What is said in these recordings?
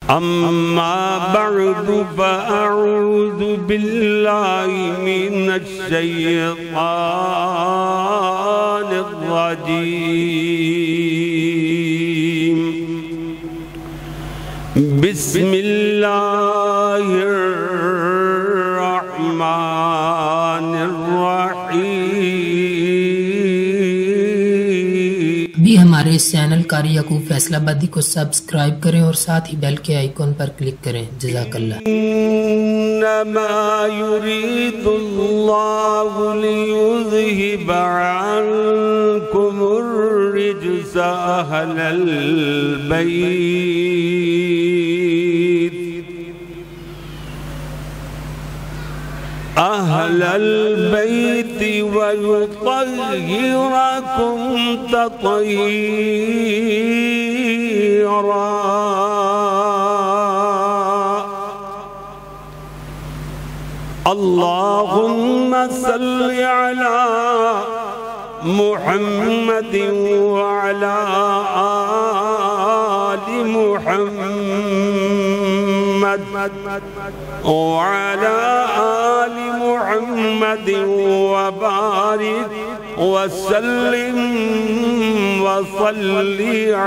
اما بعد فاعوذ باللہ من الشیطان الرجیم بسم اللہ الرحمن الرحیم۔ بھی ہمارے اس چینل قاری یعقوب فیصل آبادی کو سبسکرائب کریں اور ساتھ ہی بیل کے آئیکن پر کلک کریں۔ جزاک اللہ۔ انما يريد الله ليذهب عنكم الرجس اهل البيت ويطهركم تطهيرا۔ اللهم صل على محمد وعلى آل محمد وعلى آل محمد وبارك وسلم وصل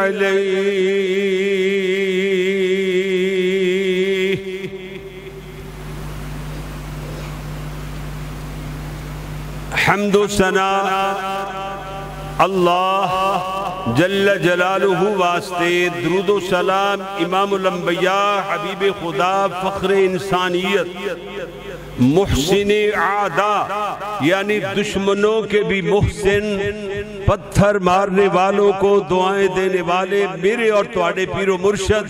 عليه۔ حمد و ثنا اللہ جل جلالہ واسطے، درود و سلام امام الانبیاء حبیب خدا فخر انسانیت محسن اعداء یعنی دشمنوں کے بھی محسن، پتھر مارنے والوں کو دعائیں دینے والے میرے اور تواڈے پیر و مرشد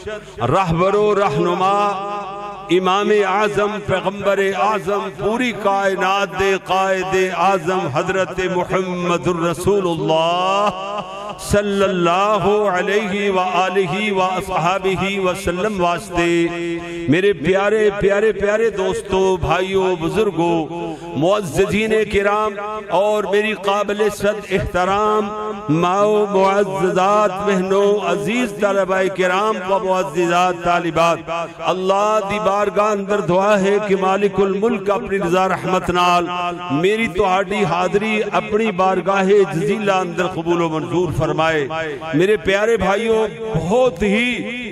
رہبر و رہنما امام اعظم پیغمبر اعظم پوری کائنات دے قائد اعظم حضرت محمد الرسول اللہ صلی اللہ علیہ وآلہ وآصحابہ وسلم واسطے، میرے پیارے پیارے پیارے دوستو، بھائیوں، بزرگوں، معززین کرام اور میری قابل صد احترام ماؤ معززات بہنوں، عزیز طلباء کرام و معززات طالبات، اللہ دی بارگاہ اندر دعا ہے کہ مالک الملک اپنی رضا رحمت نال میری تہاڈی حاضری اپنی بارگاہ جزیلہ اندر قبول و منظور فرمائے۔ میرے پیارے بھائیوں، بہت ہی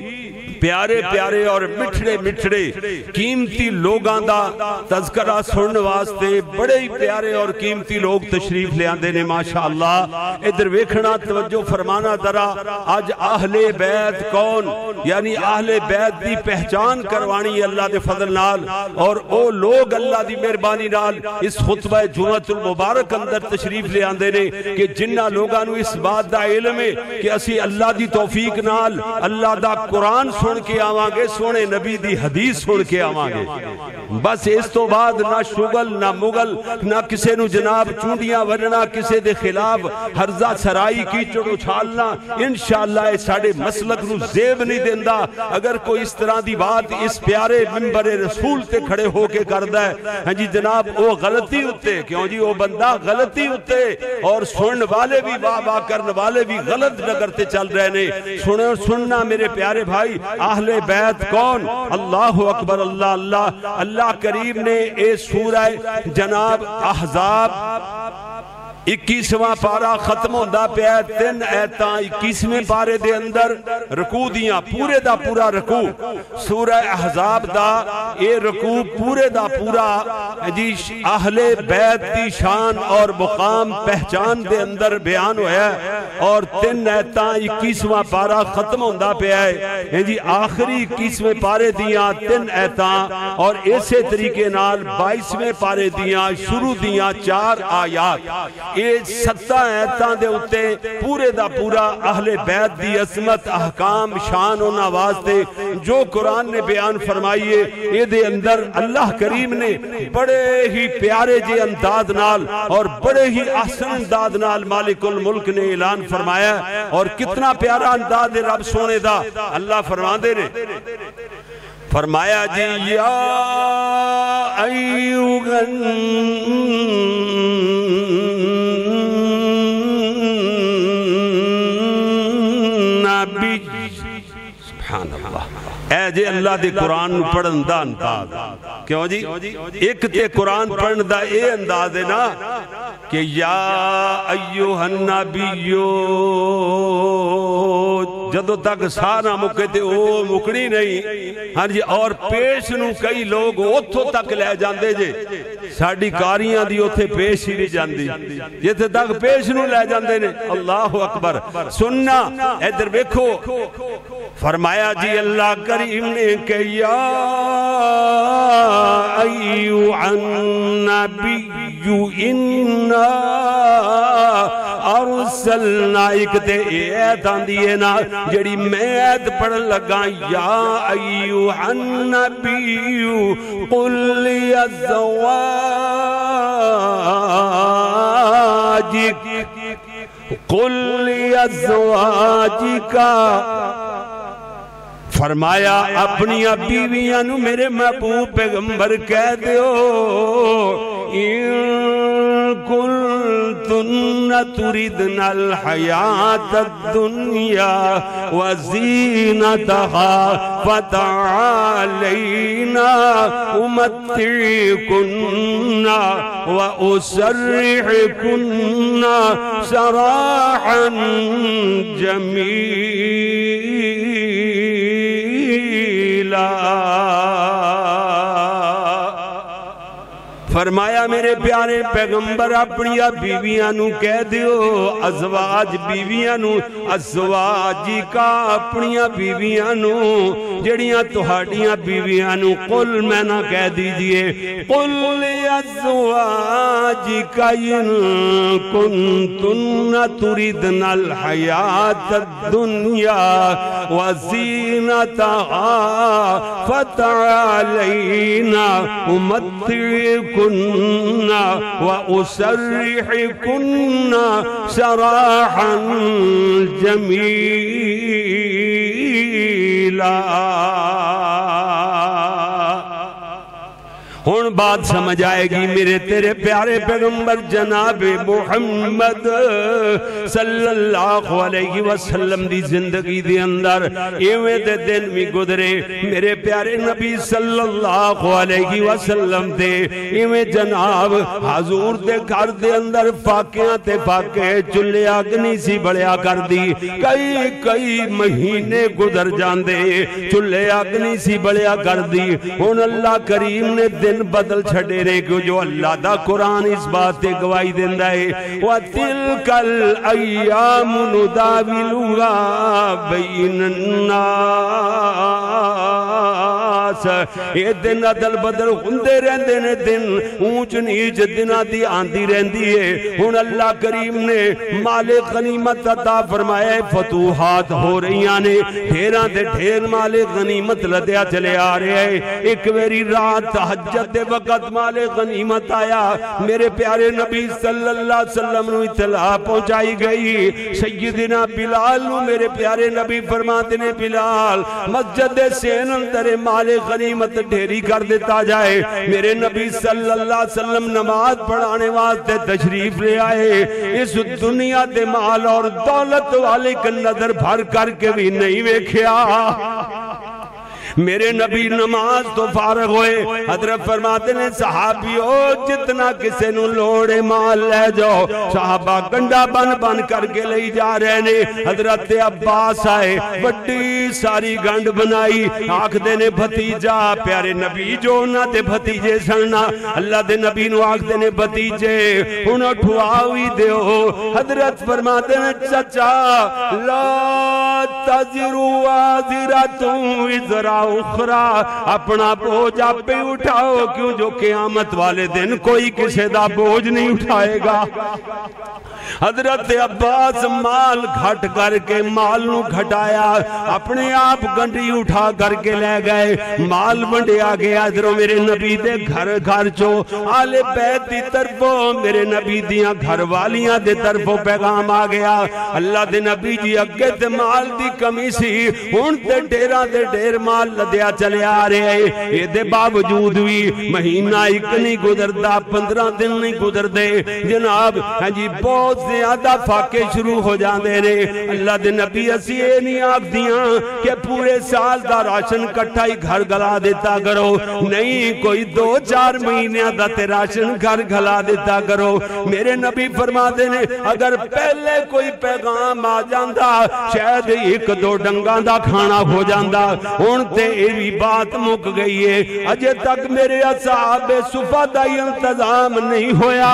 پیارے پیارے اور مٹھڑے مٹھڑے قیمتی لوگاں دا تذکرہ سنن واسطے بڑے ہی پیارے اور قیمتی لوگ تشریف لے آندے نے ماشاءاللہ۔ ادھر ویکھنا توجہ فرمانا ذرا، آج اہل بیت کون، یعنی اہل بیت دی پہچان کروانی اللہ دے فضل نال، اور او لوگ اللہ دی مہربانی نال اس خطبہ جمعۃ المبارک اندر تشریف لے آندے نے کہ جنہ لوگاں نو اس بات دا علم ہے کہ اسی اللہ دی توفیق نال اللہ دا قرآن سن کے آوان گے، سونے نبی دی حدیث سن کے آوان گے، بس اس تو بعد نہ شغل نہ مغل نہ کسے نو جناب چونڈیاں ورنہ کسے دے خلاف ہرزہ سرائی کیچڑ اچھالنا انشاءاللہ اس ساڑے مسلک نو زیب نہیں دیندہ۔ اگر کوئی اس طرح دی بات اس پیارے منبر رسول تے کھڑے ہو کے کردہ ہے، ہاں جی جناب وہ غلطی ہوتے، کیوں جی وہ بندہ غلطی ہوتے، اور سنن والے بھی واہ واہ کرنے والے بھی غلط نگرتے چل رہے نے۔ سننا میرے پیارے بھائی، اہل بیت کون؟ اللہ اکبر، اللہ اللہ اللہ کریم نے اے سورہ جناب احزاب 21واں پارہ ختم ہوندہ پہ ہے، 3 ایتاں 21ویں پارے دے اندر رکوع دیاں، پورے دا پورا رکوع سورہ احزاب دا، اے رکوع پورے دا پورا جی اہل بیت دی شان اور مقام پہچان دے اندر بیان ہویا ہے، اور 3 ایتاں 21واں پارہ ختم ہوندہ پہ ہے جی آخری 21ویں پارے دیاں 3 ایتاں، اور ایسے طریقے نال 22ویں پارے دیاں شروع دیاں 4 آیات، یہ 7 ایتاں دے اتے پورے دا پورا اہل بیت دی عظمت احکام شان و نوازتے جو قرآن نے بیان فرمائیے، یہ دے اندر اللہ کریم نے بڑے ہی پیارے جے انداز نال اور بڑے ہی احسن انداز نال مالک الملک نے اعلان فرمایا، اور کتنا پیارا انداز رب سونے دا اللہ فرماندے نے فرمایا جی یا ایوہ النبی، سبحان اللہ، اے جے اللہ دے قرآن پڑھن دا انداز کیوں جی ایک تے قرآن پڑھن دا اے انداز ہے نا کہ یا ایوہ النبیو جدو تک سارا مکے تے او مکڑی نہیں ہاں جی اور پیش نو کئی لوگ اتھو تک لے جاندے جے ساڑی کاریاں دی اتھے پیش ہی نہیں جاندی جتے تک پیش نو لے جاندے نے اللہ اکبر سننا ادھر بیکھو فرمایا جی اللہ کریم نے کہ یا ایوہ النبی انا ارسلنا ایک تے ایت آن دیئے نا جڑی میں ایت پڑھ لگا یا ایوہ النبی قل لی ازواجک قل لی ازواجکا فرمایا اپنی بیویاں نو میرے محبوب پیغمبر کہہ دیو ان کنتن تردن الحیات الدنیا وزینتها فتعالینا امتعکن واسرحکن سراحا جمیلا فرمایا میرے پیارے پیغمبر اپنی بیویاں نو کہہ دیو ازواج بیویاں نو ازواجی کا اپنی بیویاں نو جڑیاں تہاڈیاں بیویاں نو قل میں نہ کہہ دیجئے قل ازواجی کا ان کنتن تردن الحیات الدنیا وزینتها فتعالینا امتعکن وأسرحكن سراحا جميلا ہون بات سمجھ آئے گی میرے تیرے پیارے پیغمبر جناب محمد صلی اللہ علیہ وسلم دی زندگی دی اندر ایویں دے دن بھی گزرے میرے پیارے نبی صلی اللہ علیہ وسلم دے ایویں جناب حضور دے گھر دے اندر فاقیاں تے فاقے چلے اگنی سی بڑیا کر دی کئی مہینے گزر جاندے چلے اگنی سی بڑیا کر دی ہون اللہ کریم نے دن بدل چھڑے رہے کہ جو اللہ دا قرآن اس بات تے گواہی دیندہ ہے وَتِلْكَ الْأَيَّامُ نُدَاوِلُهَا بَيْنَ النَّاسِ یہ دن عدل بدل ہوندے رہندے نے دن اونچ نیچ دنہ دی آندی رہندی ہے ہن اللہ کریم نے مال غنیمت عطا فرمایا فتوحات ہو رہیاں نے ڈھیراں دے ڈھیر مال غنیمت لدیا چلے آ رہے ہیں ایک ویری رات تہجد دے وقت مال غنیمت آیا میرے پیارے نبی صلی اللہ علیہ وسلم نو اطلاع پہنچائی گئی سیدنا بلال نو میرے پیارے نبی فرماتے نے بلال مسجد سین اندر مال غنیمت ڈھیری کر دیتا جائے میرے نبی صلی اللہ علیہ وسلم نماز پڑھانے واسطے تشریف لے آئے اس دنیا دے مال اور دولت والے کا نظر بھر کر کے بھی نہیں ویکھیا میرے نبی نماز تو فارغ ہوئے حضرت فرماتے ہیں صحابیو جتنا کسے نو لوڑے مال لے جاؤ صحابہ گنڈا بن بن کر کے لئی جا رہے نے حضرت عباس آئے بڑی ساری گنڈ بنائی آنکھ دینے بھتیجا پیارے نبی جو نہ دے بھتیجے سننا اللہ دے نبی نو آنکھ دینے بھتیجے انہوں ٹھواوی دیو حضرت فرماتے ہیں چچا لا تذرو آذرتوں وزرا اخرى اپنا بوجھ آپ پہ اٹھاؤ کیوں جو قیامت والے دن کوئی کسے دا بوجھ نہیں اٹھائے گا حضرت عباس مال گھٹ کر کے مال نو گھٹایا اپنے آپ گنڈی اٹھا کر کے لے گئے مال بنڈے آگے ادھروں میرے نبی دے گھر گھر چو آل بیت دی طرفوں میرے نبی دیاں گھر والیاں دے طرفوں پیغام آگیا اللہ دے نبی جی اگے تے مال دی کمی سی ہون تے ڈیرہ دے ڈیر مال لدیا چلے آ رہے ہیں یہ دے باوجود بھی مہینہ ایک نہیں گزر دا 15 دن نہیں گزر دے جناب ہاں جی بہت زیادہ فاقے شروع ہو جاندے نے۔ اللہ دے نبی اسی اے نہیں آکھ دیاں کہ پورے سال دا راشن کٹھا ہی گھر گلا دیتا کرو، نہیں کوئی 2-4 مہینے دا تے راشن گھر گلا دیتا کرو۔ میرے نبی فرما دے نے اگر پہلے کوئی پیغام آ جاندہ شاید 1-2 ڈنگاں دا کھانا ہو جاندہ، ہن تے ایوی بات مک گئی ہے، اجے تک میرے اصحاب صفہ دا انتظام نہیں ہویا۔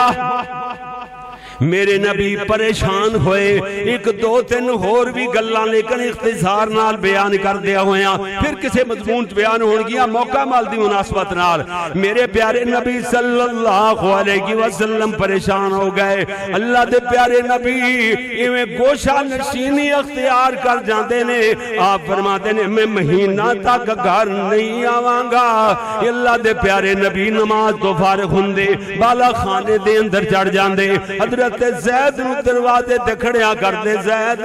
میرے نبی پریشان ہوئے، 1-2-3 اور بھی گلاں لیکن اختصار نال بیان کر دیا ہویا، پھر کسے مضمون بیان ہون گیا موقع مال دی مناسبت نال۔ میرے پیارے نبی صلی اللہ علیہ وسلم پریشان ہو گئے۔ اللہ دے پیارے نبی ایویں گوشہ نشینی اختیار کر جاندے نے، آپ فرماتے نے میں مہینہ تک گھر نہیں آوانگا۔ اللہ دے پیارے نبی نماز تو فارغ ہوندے، بالا خانے دے اندر چڑھ جاندے، حضرت زید نو دروازے تے کھڑیا کر دے، زید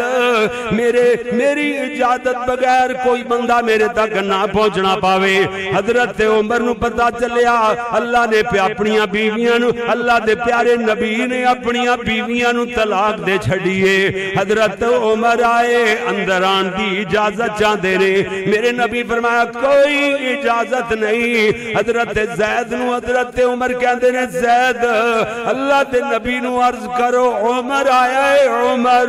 میری اجازت بغیر کوئی بندہ میرے تک نہ پہنچنا پاوے۔ حضرت عمر نو پتا چلیا اللہ نے اپنیاں بیویاں نو، اللہ دے پیارے نبی نے اپنیاں بیویاں نو طلاق دے چھڑیے۔ حضرت عمر آئے، اندر آن دی اجازت چاندے نے، میرے نبی فرمایا کوئی اجازت نہیں۔ حضرت زید نو حضرت عمر کہندے نے زید اللہ دے نبی نو عرض کرو عمر آیا ہے، عمر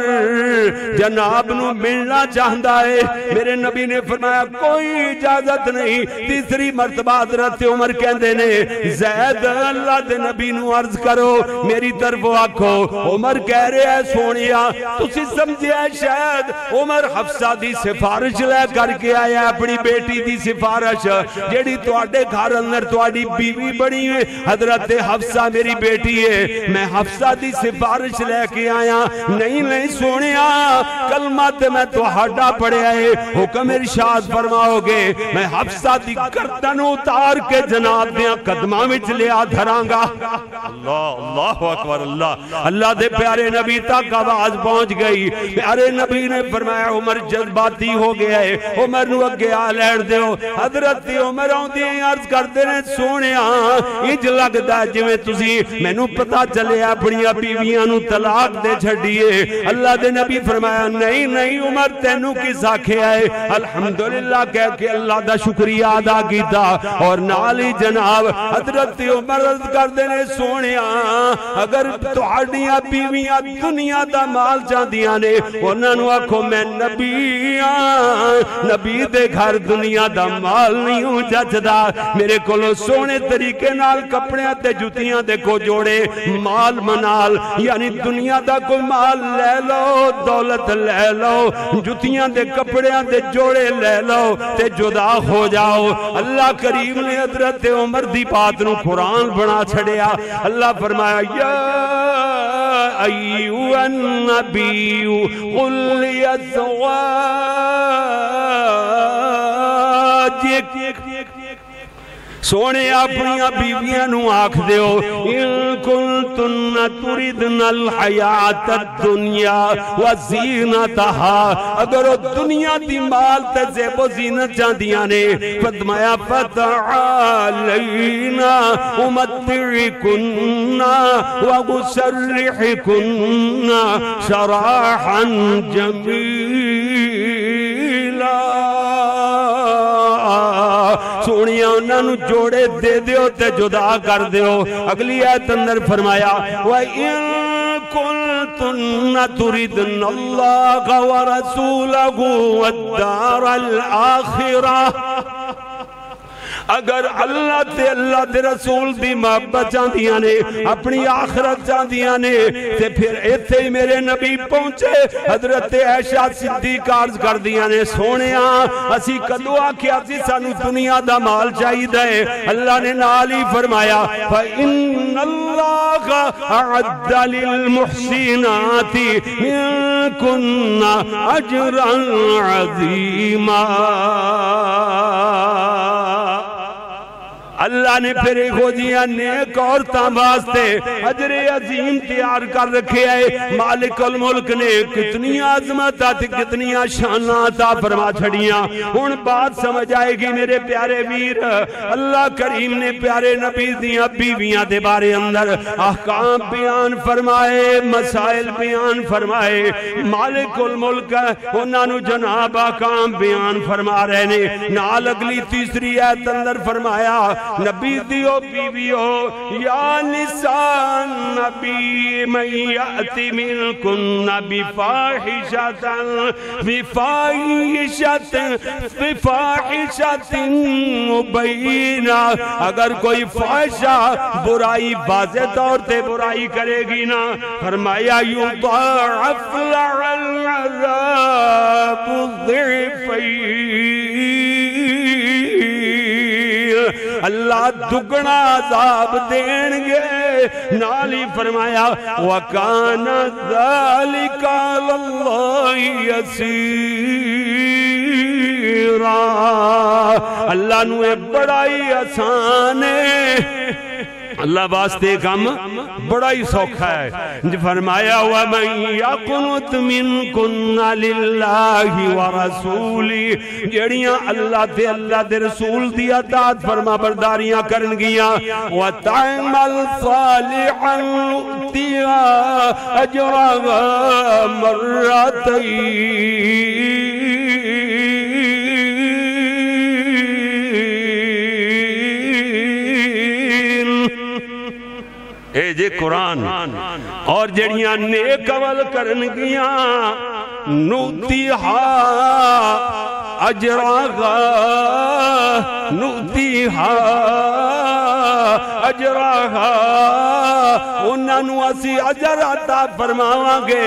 جناب نو ملنا چاہتا ہے۔ میرے نبی نے فرمایا کوئی اجازت نہیں۔ تیسری مرتبہ حضرت عمر کہندے نے زید اللہ دے نبی نو عرض کرو میری طرف آکھو۔ عمر کہہ رہے ہیں سونیا تسی سمجھے شاید عمر حفصہ دی سفارش لے کر کے آیا، اپنی بیٹی دی سفارش جیڑی تواڈے گھر اندر تواڈی بیوی بنی ہے، حضرت حفصہ میری بیٹی ہے، میں حفصہ دی سفارش لے کے آیا۔ نہیں سونیا کلمہ تے میں تہاڈا پڑھیا ہے، حکم ارشاد فرماؤ گے میں حفصہ دی گردن اتار کے جناب دیاں قدماں وچ لیا دھراں گا۔ اللہ اکبر، اللہ دے پیارے نبی تک آواز پہنچ گئی۔ پیارے نبی نے فرمایا عمر جذباتی ہو گیا ہے، عمر نو اگے آ لیٹ دیو۔ حضرت عمر آندے عرض کردے نے سونیا انج لگدا ہے جویں تسی مینوں پتہ چلے اپنیاں بیویاں نو طلاق دے چھڈیے۔ اللہ دے نبی فرمایا نہیں عمر تینوں کس آکھیا ہے؟ الحمدللہ کہہ کے اللہ دا شکریہ ادا کیتا، اور نال ہی جناب حضرت عمر عرض کردے نے سونیا اگر تہاڈیاں بیویاں دنیا دا مال چاہندیاں نے انہاں نو آکھو میں نبی ہاں، نبی دے گھر دنیا دا مال نہیں ہوں جچدا، میرے کولو سونے طریقے نال کپڑیاں تے جوتیاں دے کو جوڑے مال منال، یعنی دنیا دا کوئی مال لے لو، دولت لے لو، جوتیاں دے کپڑیاں دے جوڑے لے لو تے جدا ہو جاؤ۔ اللہ کریم نے حضرت عمر دی بات نو قرآن بنا چھڑیا۔ اللہ فرمایا یا ایوہ النبی قل لازواجک، سونے اپنیاں بیویاں نو آکھ دیو ان کنتن تردن الحیات الدنیا وزینتہا، اگر وہ دنیا دی مال تے زیب و زینت جاندیاں نے فرمایا فتعالینا امتعکن وغسرحکن شراحا جمیلا۔ سونیاں انہاں نو جوڑے دے دیو تے جدا کر دیو۔ اگلی آیت اندر فرمایا وَإِن كُنتُنَّ تُرِدْنَ اللَّهَ وَرَسُولَهُ وَالدَّارَ الْآخِرَةَ، اگر اللہ تے رسول دی محبت چاندیاں نے، اپنی آخرت چاندیاں نے، تے پھر ایتھے ہی میرے نبی پہنچے۔ حضرت عائشہ صدیق عرض کر دیاں نے سونیاں اسی کدو آکھیا سی سانو دنیا دا مال چاہی دے؟ اللہ نے نال ہی فرمایا فَإِنَّ اللَّهَ أَعَدَّ لِلْمُحْسِنَاتِ مِنْكُنَّ أَجْرًا عَظِيمًا۔ اللہ نے پھر ہو جیاں نیک عورتاں واسطے اجر عظیم تیار کر رکھے آئے. مالک الملک نے کتنی عظمت آتی کتنی شاناں عطا فرما چھڑیاں. ہن بات سمجھ آئے گی میرے پیارے ویر. اللہ کریم نے پیارے نبی دیاں بیویاں دے بارے اندر احکام بیان فرمائے مسائل بیان فرمائے. مالک الملک انہاں نو جناب احکام بیان فرما رہے نے. نال اگلی تیسری آیت اندر فرمایا نبی دیو بیویو یا نساء نبی من یأتی منکن بفاحشۃ مبینہ. اگر کوئی فاحشہ برائی واضح طور تے برائی کرے گی نا فرمایا یضاعف لها العذاب ضعفین. اللہ دگنا عذاب دیں گے. نالی فرمایا وَكَانَ ذَلِكَ عَلَى اللَّهِ يَسِيرًا. اللہ نو بڑا ہی آسان ہے. اللہ واسطے کام بڑا ہی سوکھا ہے. فرمایا وَمَنْ يَقْنُتْ مِنْكُنَّ لِلَّهِ وَرَسُولِهِ جڑیاں اللہ تے اللہ دے رسول دی اطاعت فرما برداریاں کرن گیاں وَتَعْمَلْ صَالِحًا نُؤْتِهَا أَجْرَهَا مَرَّتَيْنِ. اے جے قرآن اور جڑیاں نیک عمل کرن گیاں نُؤْتِهَا أَجْرَهَا نُؤْتِهَا أَجْرَهَا انہاں نو اسی اجر عطا فرماواں گے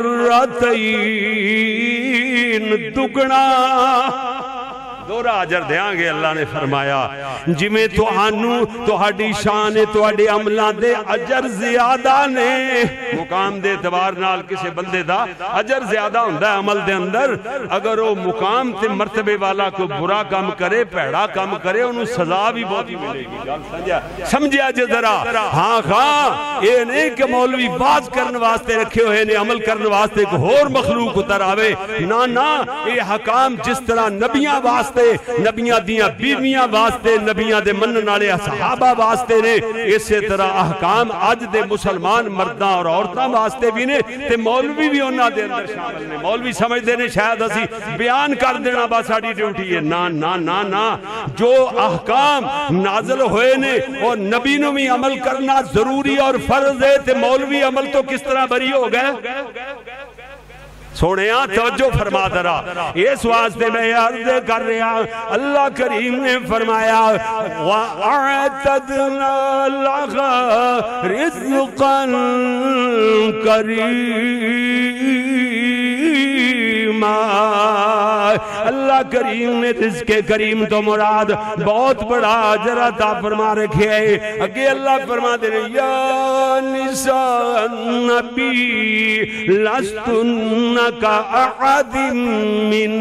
مرتین دگنا دورہ اجر دیاں گے. اللہ نے فرمایا جی میں توہاڈی شان توہاڈے عملان دے اجر زیادہ نے. مقام دے اعتبار نال کسے بندے دا اجر زیادہ ہوندہ ہے عمل دے اندر. اگر وہ مقام تے مرتبے والا کو برا کام کرے پیڑا کام کرے انہوں سزا بھی بہت ہی ملے گی. سمجھیا جے ذرا. ہاں یہ نہیں کہ مولوی باز کرن واسطے رکھے ہوئے نے عمل کرن واسطے کو اور مخلوق اتر آوے. نا یہ حکام جس طرح نبیاں واسطے نبیاں دیاں بیویاں واسطے نبیاں دے منن والے صحابہ واسطے نے اسی طرح احکام اج دے مسلمان مرداں اور عورتاں واسطے بھی نے تے مولوی بھی انہاں دے اندر شامل نے. مولوی سمجھدے نے شاید اسی بیان کر دینا بس ساڈی ڈیوٹی ہے. نا نا نا نا جو احکام نازل ہوئے نے اور نبی نو بھی عمل کرنا ضروری اور فرض ہے تے مولوی عمل تو کس طرح بری ہو گئے. سوڑیاں توجہ فرما درہ اس واسطے میں عرض کر رہا. اللہ کریم نے فرمایا وَأَعْتَدْنَا لَهَا رِزْقًا كَرِيمًا. اللہ کریم نے رزق کریم تو مراد بہت بڑا اجر عطا فرما رکھے ہے. اگے اللہ فرما دے رہے یا نساء النبی لستن کا احد من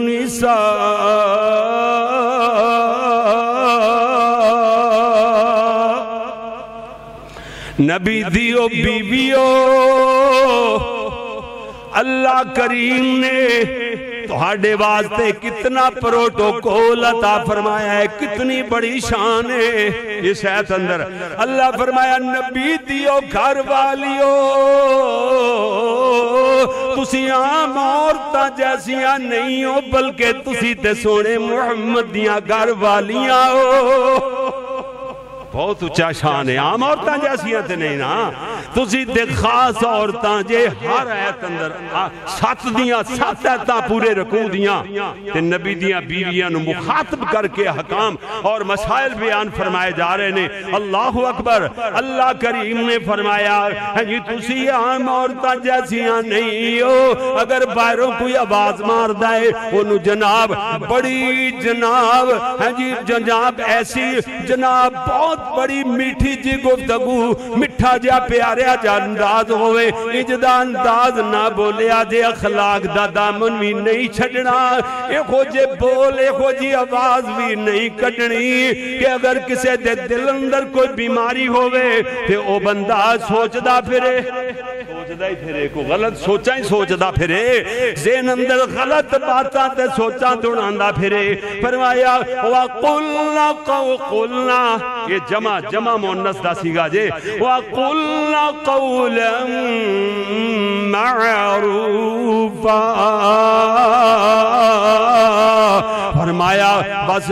النساء. نبی دیو بیویو اللہ کریم نے تہاڈے واسطے کتنا پروٹوکول عطا فرمایا ہے. کتنی بڑی شان ہے اس آیت اندر. اللہ فرمایا نبی دیو گھر والیو تسی عام عورتاں جیسیاں نہیں ہو بلکہ تسی تے سونے محمد دیاں گھر والیاں ہو. بہت اچھا شان ہے. عام عورتاں جیسیاں تے نہیں نا تسی تے خاص عورتاں جے ہر آیت اندر سات آیتاں پورے رکوع دیاں تے نبی دیاں بیویاں نو مخاطب کر کے حکام اور مسائل بیان فرمائے جا رہے نے. اللہ اکبر. اللہ کریم نے فرمایا جی تسی عام عورتاں جیسیاں نہیں ہو. اگر باہروں کوئی آواز مار دائے انہوں جناب بڑی جناب جی جناب ایسی جناب بہت بڑی میٹھی جی گفتگو مٹھا جا پیارے پیارا جا انداز ہوئے اجدہ انداز نہ بولیا جے اخلاق دا دامن بھی نہیں چھڑنا ایکھو جے بول ایکھو جی آواز بھی نہیں کٹنی کہ اگر کسے دے دل اندر کوئی بیماری ہوئے کہ او بندہ سوچدہ پھرے کو غلط سوچا ہی سوچدہ پھرے ذہن اندر غلط باتاں تے سوچا دوڑاندہ پھرے فرمایا وَقُلْنَا قُلْنَا یہ جمع مونس دا سیگا جے وَقُلْنَا قَوْلًا مَعْرُوفًا فرمایا بس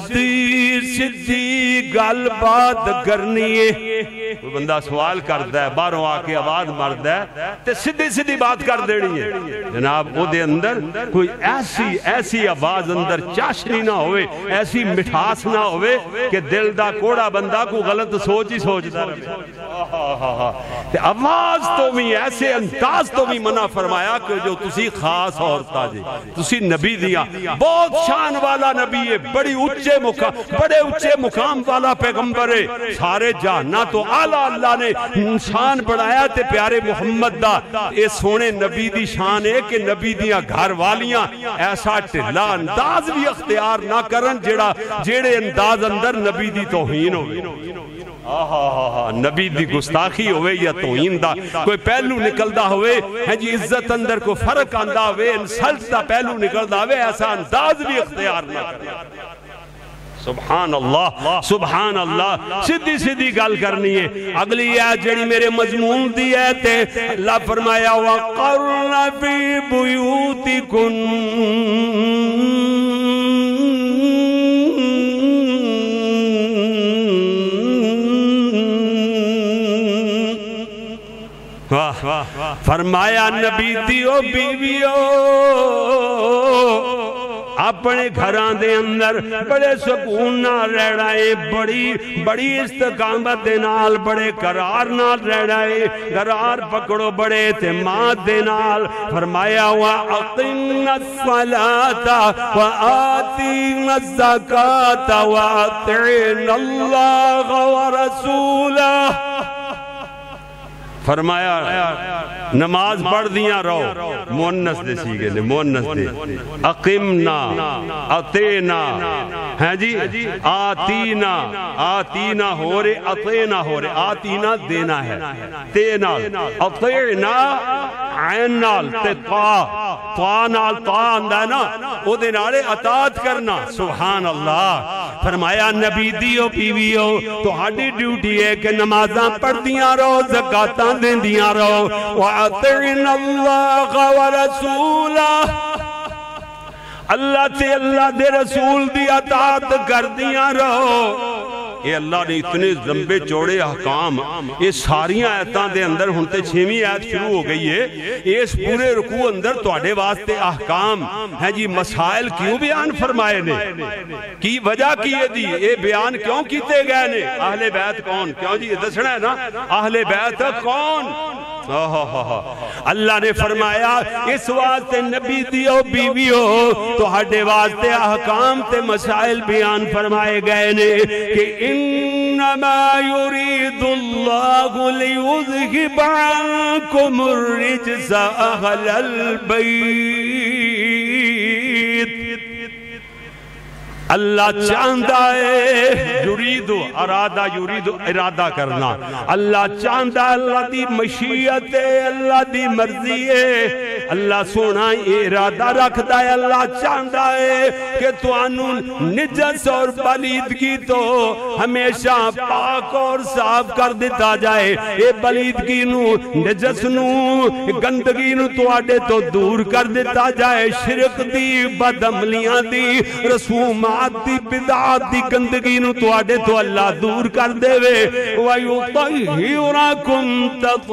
سدھی گل بات کرنی ہے کوئی بندہ سوال کرتا ہے باہروں آکے آواز مرتا ہے تے سدھی بات کر دینی ہے جناب وہ دے اندر کوئی ایسی آواز اندر چاشنی نہ ہوئے ایسی مٹھاس نہ ہوئے کہ دل دا کوڑا بندہ کو غلط سوچ ہی سوچتا تے آواز تو بھی ایسے انداز تو بھی منع فرمایا کہ جو تسی خاص عورتہ جی تسی نبی دیا بہت شان والا نبی ہے بڑے اچھے مقام والا پیغمبر ہے سارے جہانا تو اعلیٰ اللہ نے انسان بڑھایا تے پیارے محمد دا اے سونے نبی دی شان ہے کہ نبی دیا گھر والیاں ایسا ٹھلا انداز بھی اختیار نہ کرن جیڑے انداز اندر نبی دی توہین ہوئے نبی دی گستاخی ہوئے یا توہین دا کوئی پہلو نکلدا ہوئے ہے جی عزت اندر کو فرق آندہ ہوئے انسلٹ دا پہلو نکلدا ہوئے ایسا انداز بھی اختیار نہ کرنا سبحان اللہ سدھی گل کرنی ہے اگلی آیت جڑی میرے مضمون دی ہے تے اللہ فرمایا وَقَرْنَ فِي بُيُوتِكُنْ فرمایا نبی دیو بیویو اپنے گھران دے اندر بڑے سکون نہ رہ رہے بڑی استقامت دے نال بڑے قرار نہ رہ رہے قرار پکڑو بڑے اعتماد دے نال فرمایا وَأَقِمْنَا الصَّلَاةَ وَآتِينَا الزَّكَاةَ وَأَطِعْنَا اللَّهَ وَرَسُولَهُ فرمایا نماز پڑھ دیاں رہو مونس دے سیگے نے مونس دے اقمنا اطینا ہیں جی آتینا ہو رہے اطینا ہو رہے آتینا دینا ہے تینا اطینا عین نال تے طا نال طا اندہ ہے نا او دے نالے اطاعت کرنا سبحان اللہ فرمایا نبی دیو بیویو تو ہاڑی ڈیوٹی ہے کہ نمازاں پڑھ دیاں رہو زکاتاں دیں دیاں رہو وَأَطِعْنَا اللَّهَ وَرَسُولَهُ اللہ تے اللہ دے رسول دی اطاعت کر دیاں رہو یہ اللہ نے اتنے لمبے چوڑے احکام یہ ساریاں آیتاں دے اندر ہنتے 6ویں آیت شروع ہو گئی ہے اس پورے رکوع اندر تواڈے واسطے احکام ہیں جی مسائل کیوں بیان فرمائے نے کی وجہ کی ہے دی یہ بیان کیوں کیتے گئے نے اہل بیت کون کیوں جی یہ دسنا ہے نا اہل بیت کون اللہ نے فرمایا اس واسطے نبی دیو بیویو تو ہڈے واسطے احکام تے مسائل بیان فرمائے گئے نے کہ انما یرید اللہ لیذہب عنکم الرجس اہل البیت اللہ چاہندہ ہے ارادہ کرنا اللہ چاہندہ اللہ دی مشیت ہے اللہ دی مرضی ہے اللہ سونا ارادہ رکھتا ہے اللہ چاہندہ ہے کہ تو انہوں نجس اور بلیدگی تو ہمیشہ پاک اور صاف کر دیتا جائے اے بلیدگی نو نجس نو گندگی نو تو آڑے تو دور کر دیتا جائے شرک دی بدعملیاں دی رسومات دی بدعات دی گندگی نو تو آڑے تو اللہ دور کر دے وے وَيُطَيِّرَكُمْ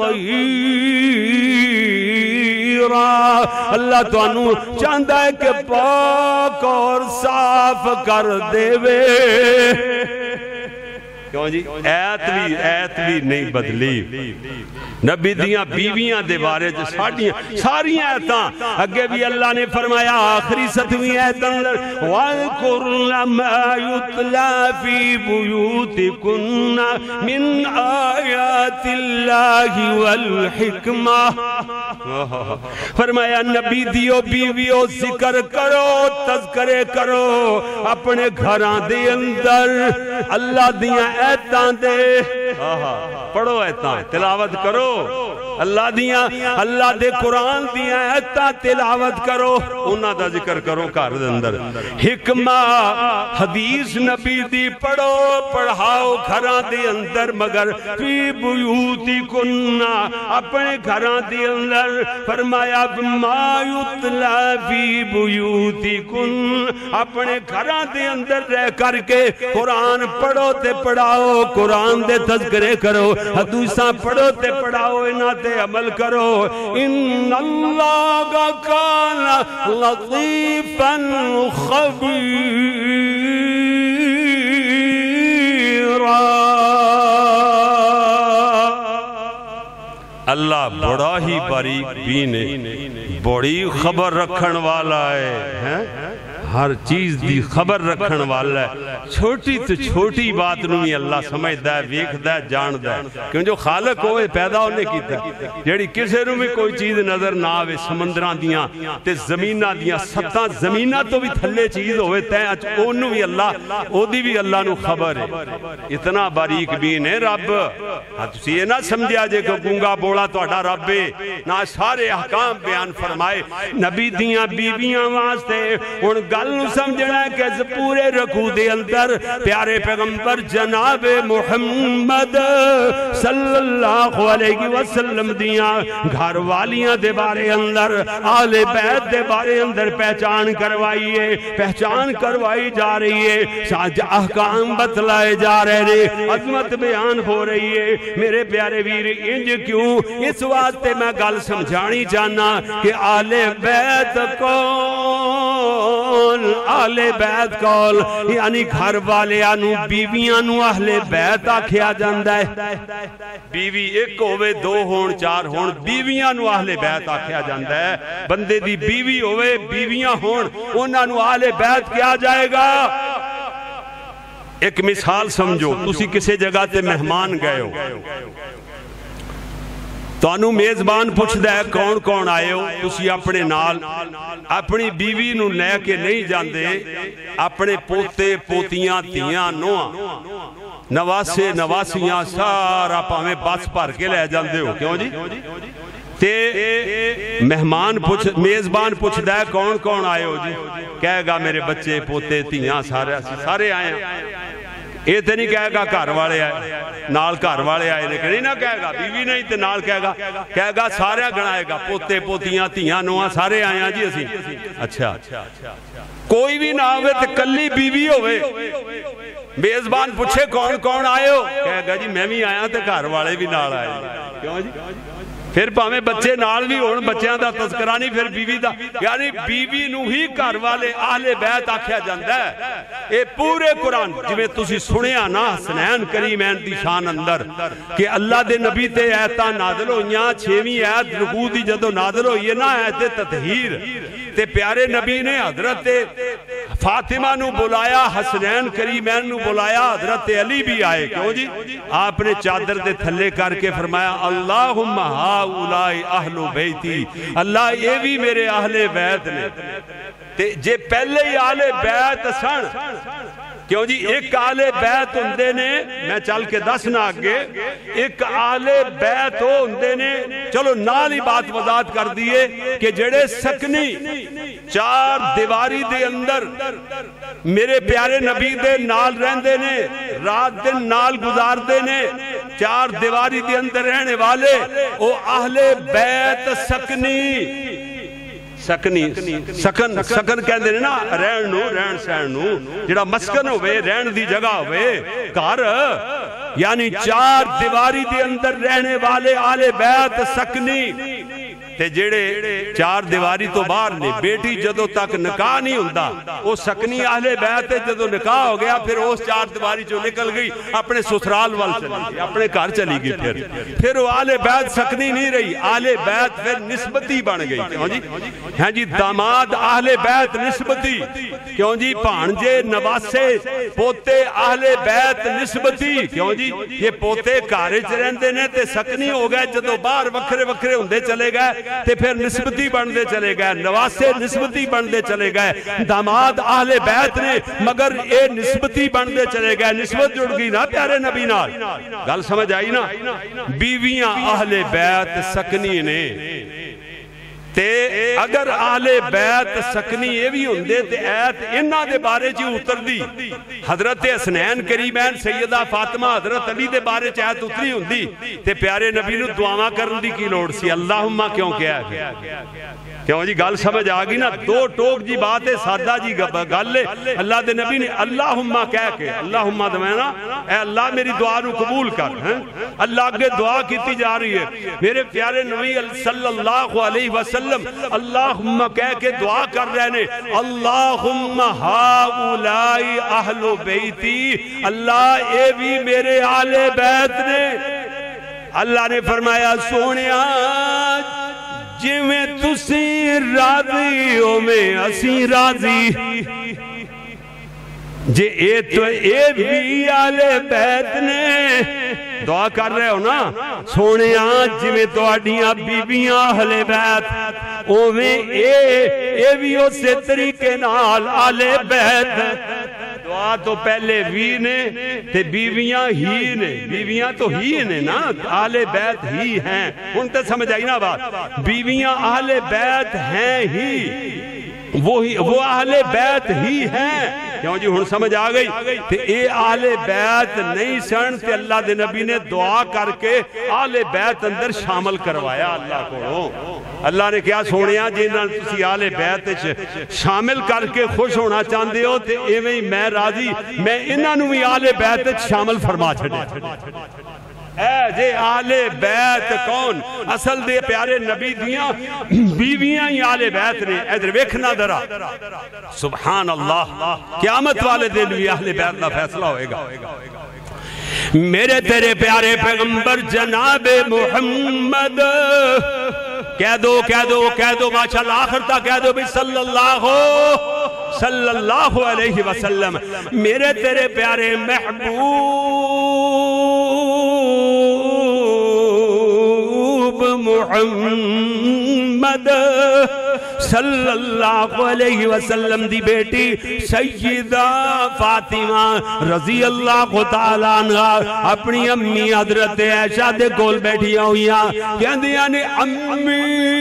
تَطَيِّرًا اللہ تو انہوں چاہندہ ہے کہ پاک اور صاف کر دے وے کیوں جی ایت بھی نہیں بدلی نبی دیاں بیویاں دے بارے ساریاں ایتاں اگے بھی اللہ نے فرمایا آخری 7ویں ایت اندر وَاذْكُرْنَ مَا يُتْلَى فِي بُيُوتِكُنَّ مِنْ آيَاتِ اللَّهِ وَالْحِكْمَةِ فرمایا نبی دیو بیویو ذکر کرو تذکرے کرو اپنے گھراں دے اندر اللہ دیاں ایتاں دے پڑھو ایتاں تلاوت کرو اللہ دے قرآن دیاں ایتاں تلاوت کرو انہاں دا ذکر کرو گھر دے اندر حکمہ حدیث نبی دی پڑھو پڑھاؤ گھراں دے اندر مگر فی بیوتی کنہ اپنے گھراں دے اندر فرمایا ما یتلا فی بیوتی کن اپنے گھراں دے اندر رہ کر کے قرآن پڑھو تے پڑھاؤ قرآن دے تذکرے کرو حدیثاں پڑھو تے پڑھاؤ انہاں تے عمل کرو ان اللہ کان لطیفا خبیرا اللہ بڑا ہی باریک بین ہے بڑی خبر رکھن والا ہے ہر چیز دی خبر رکھن والا ہے چھوٹی تو چھوٹی بات نوی اللہ سمجھدا ہے ویکھدا ہے جاندا ہے کیوں جو خالق ہوئے پیدا ہونے کیتا ہے جیڑی کسے نو بھی کوئی چیز نظر نہ آوے سمندراں دیاں تے زمیناں دیاں ستاں زمیناں تو بھی تھلے چیز ہوئے تے اونوں بھی اللہ او دی بھی اللہ نو خبر ہے اتنا باریک بین ہے رب تسی یہ نہ سمجھیا جے کہ گونگا بولا تہاڈا رب ہے نہ سارے احکام بیان فرمائے نبی دیاں بیویاں واسطے ہن گل سمجھنا ہے کہ پورے رکوع دے اندر پیارے پیغمبر جناب محمد صلی اللہ علیہ وسلم دیاں گھر والیاں دے بارے اندر آل بیت دے بارے اندر پہچان کروائی جا رہی ہے احکام بتلائے جا رہے عظمت بیان ہو رہی ہے میرے پیارے ویر انج کیوں اس واسطے میں گل سمجھانی چاہنا کہ آل بیت آل بیت کول یعنی گھر والیاں بیویاں نو اہل بیت آکھیا جاندا ہے بیوی ایک ہوئے دو ہون چار ہون بیویاں نو اہل بیت آکھیا جاندا ہے بندے دی بیوی ہوئے بیویاں ہون انہاں نو اہل بیت کیا جائے گا ایک مثال سمجھو تسی کسے جگہ تے مہمان گئے ہو تو انو میزبان پوچھ دے کون کون آئے ہو تسی اپنے نال اپنی بیوی نو لے کے نہیں جاندے اپنے پوتے پوتیاں تیاں نواں نواسے نواسیاں سارا پاویں بس بھر کے لے جاندے ہو کیوں جی تے میزبان پوچھ دے کون کون آئے ہو جی کہے گا میرے بچے پوتے تیاں سارے آئے ہیں یہ تو نہیں کہے گا گھر والے آئے نال گھر والے آئے نہیں نہ کہے گا بیوی نہیں تے نال کہے گا سارے گنائے گا پوتے پوتیاں تیاں نواں سارے آئے ہیں جی اسی اچھا کوئی بھی نہ ہوئے تے کلی بیوی ہوئے میزبان پوچھے کون کون آئے ہو کہے گا جی میں بھی آیا تے گھر والے بھی نال آئے کیوں جی پھر پاویں بچے نال بھی ہون بچیاں دا تذکرہ نہیں پھر بیوی دا یعنی بیوی نو ہی گھر والے اہل بیت آکھیا جاندا ہے اے پورے قرآن جویں تسی سنیا نا حسنین کریمین دی شان اندر کہ اللہ دے نبی تے ایتاں نازل ہوئیاں 6ویں ایت رکوع دی جدوں نازل ہوئی ہے نا ایت تطہیر تے پیارے نبی نے حضرت فاطمہ نو بلایا حسنین کریمین نو بلایا حضرت علی بھی آئے کیوں جی آپ نے چادر دے تھلے کر کے فرمایا اللہم ہاؤلائی اہل بیتی اللہ یہ بھی میرے اہل بیت نے جے پہلے ہی اہل بیت سن کیوں جی ایک اہل بیت ہوندے نے میں چل کے دس نہ آگے ایک اہل بیت ہوندے نے چلو نال ہی بات وضاحت کر دیئے کہ جڑے سکنی چار دیواری دے اندر میرے پیارے نبی دے نال رہندے نے رات دن نال گزار دے نے چار دیواری دے اندر رہنے والے او اہل بیت سکنی سکن کہندے نے نا رہن سہن نو جڑا مسکن ہوئے رہن دی جگہ ہوئے گھر یعنی چار دیواری دے اندر رہنے والے آل بیت سکنی تے جڑے چار دیواری تو باہر نے بیٹی جدو تک نکاح نہیں ہوندا وہ سکنی اہل بیت جدو نکاح ہو گیا پھر اس چار دیواری جو نکل گئی اپنے سسرال وال چلی گئی اپنے گھر چلی گئی پھر وہ اہل بیت سکنی نہیں رہی اہل بیت پھر نسبتی بن گئی کیوں جی ہاں جی داماد اہل بیت نسبتی کیوں جی بھانجے نواسے پوتے اہل بیت نسبتی کیوں جی یہ پوتے گھر وچ رہندے نے تے سکنی ہو گئے جدو باہر وکھرے وکھرے ہوندے چلے گئے تے پھر نسبتی بندے چلے گئے نواسے نسبتی بندے چلے گئے داماد اہل بیت نے مگر اے نسبتی بندے چلے گئے نسبت جڑ گئی نا پیارے نبی نال گل سمجھ آئی نا بیویاں اہل بیت سکنی نے تے اگر اہل بیت سکنی یہ بھی ہوندے تے ایت انہاں دے بارے جی اتر دی حضرت حسنین کریمین سیدہ فاطمہ حضرت علی دے بارے ایت اتری ہوندی تے پیارے نبی نو دعاواں کرن دی کی لوڑ سی اللہم کیوں کیا ہے کیوں جی گل سمجھ آگی نا دو ٹوک جی بات ہے سادہ جی گل لے اللہ دے نبی نے اللہم کہہ کے اللہم دمینا اے اللہ میری دعا نو قبول کر اللہ کے دعا کیتی جا رہی ہے میرے پیارے نبی صلی اللہ علیہ وسلم اللہم کہہ کے دعا کر رہے نے اللہم ہاؤلائی اہل بیتی اللہ اے بھی میرے اہل بیت نے اللہ نے فرمایا سونیا جویں تسی راضی ہو میں اسی راضی جے اے تو اے بھی اہل بیت نے دعا کر رہے ہو نا سونے آج جویں تو اڈیاں بیویاں اہل بیت اویں اے بھی اسے طریقے نال اہل بیت دعا تو پہلے وی نے تے بیویاں ہی نے بیویاں تو ہی نے نا اہل بیت ہی ہیں ان تے سمجھ آئی نا بات بیویاں اہل بیت ہیں ہی وہ اہل بیت ہی ہیں کیوں جی ہن سمجھ آ گئی تے اے اہل بیت نہیں سن تے اللہ دے نبی نے دعا کر کے اہل بیت اندر شامل کروایا اللہ کو اللہ نے کیا سونیا جنہاں تسی اہل بیت شامل کر کے خوش ہونا چاہندے ہو تے ایویں ہی میں راضی میں انہاں نوں بھی اہل بیت شامل فرما چھڈے اے جے اہل بیت کون اصل دے پیارے نبی دیاں بیویاں ہی اہل بیت نے ادھر ویکھنا ذرا سبحان اللہ قیامت والے دن بھی اہل بیت کا فیصلہ ہوئے گا میرے تیرے پیارے پیغمبر جناب محمد کہہ دو ماشاءاللہ آخر تک کہہ دو بھی صلی اللہ علیہ وسلم میرے تیرے پیارے محبوب محمد صلی اللہ علیہ وسلم دی بیٹی سیدہ فاطمہ رضی اللہ تعالیٰ عنہ اپنی امی حضرت عائشہ دے کول بیٹھیاں ہوئیاں کہندیاں نے امی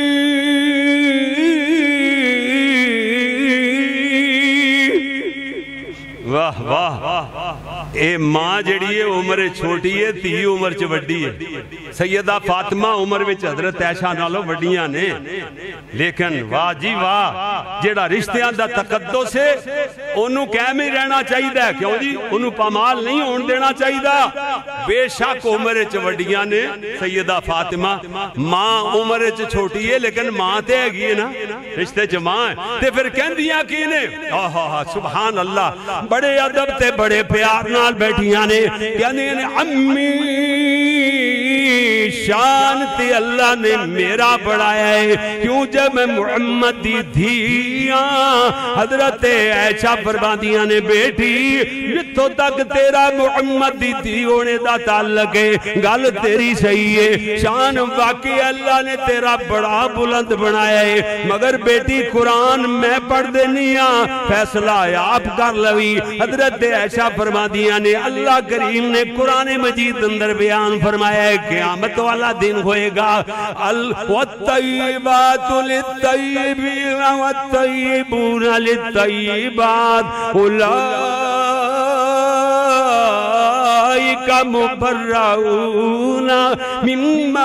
واہ واہ اے ماں جڑی ہے عمر چھوٹی ہے تی عمر چ وڈی ہے سیدہ فاطمہ عمر وچ حضرت عائشہ نالوں وڈیاں نے لیکن واہ جی واہ جڑا رشتیاں دا تقدس ہے انہوں قائم ہی رہنا چاہیے کیوں جی انہوں پامال نہیں ہون دینا چاہیے بے شک عمر چ وڈیاں نے سیدہ فاطمہ ماں عمر چ چھوٹی ہے لیکن ماں تے ہے گی نا رشتے چ ماں ہے تے پھر کہندیاں کی نے سبحان اللہ بڑے ادب تے بڑے پیار نال بیٹھیاں نے کہندیاں نے امی شان تے اللہ نے میرا بڑھایا ہے کیوں جب میں محمد دی دھیاں حضرت عائشہ فرماندیاں نے بیٹی جتوں تک تیرا محمد دی دھی ہونے دا تعلق ہے گل تیری صحیح ہے شان واقعی اللہ نے تیرا بڑا بلند بنایا ہے مگر بیٹی قرآن میں پڑھ دینی ہاں فیصلہ آپ کر لوی حضرت عائشہ فرماندیاں نے اللہ کریم نے قرآن مجید اندر بیان فرمایا ہے قیامت والا دن ہوئے گا والطیبات للطیبین والطیبون للطیبات اولئک مبرؤون مما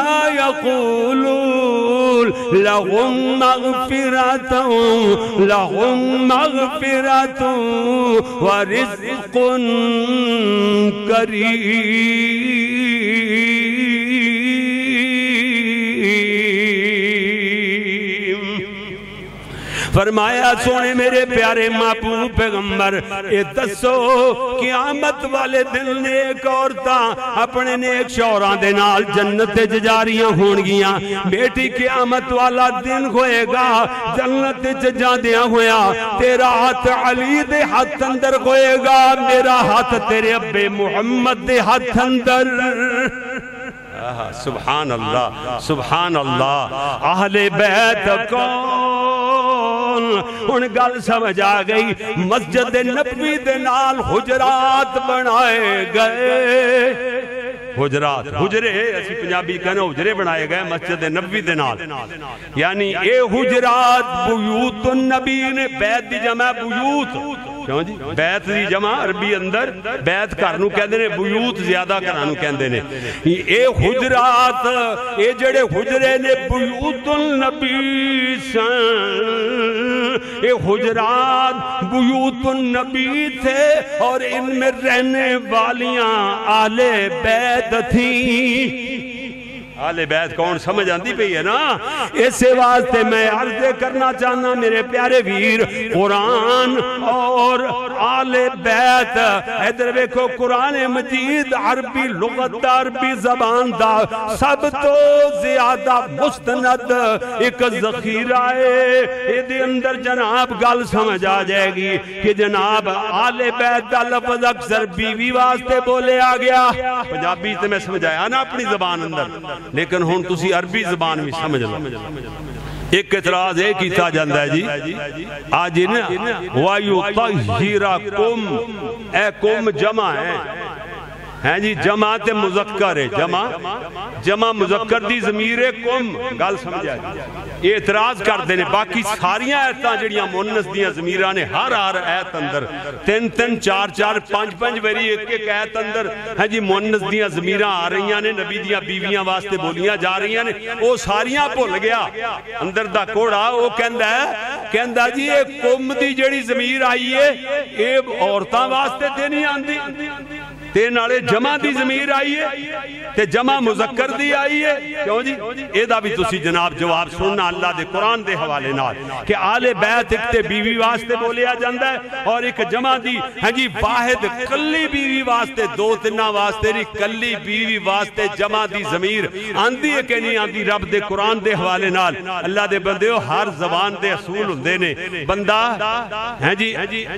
یقولون لهم مغفرۃ ورزق کریم فرمایا سونے میرے پیارے محبوب پیغمبر اے دسو قیامت والے دن نیک عورتاں اپنے نیک شوہراں دے نال جنت وچ جاریاں ہون گیاں بیٹی قیامت والا دن ہوئے گا جنت وچ جاندیاں ہویا تیرا ہاتھ علی دے ہاتھ اندر ہوئے گا میرا ہاتھ تیرے ابے محمد دے ہاتھ اندر سبحان اللہ سبحان اللہ اہل بیت کون ان گل سمجھ آ گئی مسجد نبوی دے نال حجرات بنائے گئے حجرات حجرے اسی پنجابی کہنا حجرے بنائے گئے مسجد نبوی دے نال یعنی اے حجرات بیوت النبی نے بیت دی جمع بیوت کیوں جی بیت دی جمع عربی اندر بیت کرنو کہندے نے بیوت زیادہ کرانو کہندے نے اے حجرات اے جڑے حجرے نے بیوت النبی سن اے حجرات بیوت النبی تھے اور ان میں رہنے والیاں اہل بیت تھیں آل بیت کون سمجھ آندی پئی ہے نا اسے واسطے میں عرض کرنا چاہنا میرے پیارے ویر قرآن اور آل بیت ادھر دیکھو قرآن مجید عربی لغت عربی زبان دا سب تو زیادہ مستند ایک ذخیرہ ہے یہ اندر جناب گل سمجھ آ جائے گی کہ جناب آل بیت دا لفظ اکثر بیوی واسطے بولے آ گیا پنجابی سے میں سمجھایا نا اپنی زبان اندر لیکن ہون تسی عربی زبان میں سمجھ لو ایک اعتراض ایک ہی تا جاندہ ہے جی آج وَيُطَهِّرَكُمْ اے کم جمع ہے جی جماعت مذکر ہے جمع مذکر دی ضمیر کم گل سمجھا جی یہ اعتراض کر دینے باقی ساریاں ایتاں جڑیاں مونس دیاں ضمیراں نے ہر ایت اندر تین چار پانچ ویری ایک ایت اندر ہے جی مونس دیاں ضمیراں آ رہیاں نے نبی دیاں بیویاں واسطے بولیاں جا رہیاں نے وہ ساریاں بھول گیا اندر دا کوڑا وہ کہندہ جی ایک کم دی جڑی ضمیر آئی ہے یہ عورتاں واسطے تے نہیں آندی تے نالے جمع دی ضمیر آئی ہے تے جمع مذکر دی آئی ہے کیوں جی اے دا بھی تسی جناب جواب سننا اللہ دے قرآن دے حوالے نال کہ آل بیت ایک تے بیوی واسطے بولیا جاندہ ہے اور ایک جمع دی ہے جی واحد کلی بیوی واسطے دو تنہ واسطے نہیں کلی بیوی واسطے جمع دی ضمیر آندی ہے کہ نہیں آندی رب دے قرآن دے حوالے نال اللہ دے بندے ہو ہر زبان دے اصول ہوندے نے بندہ ہے جی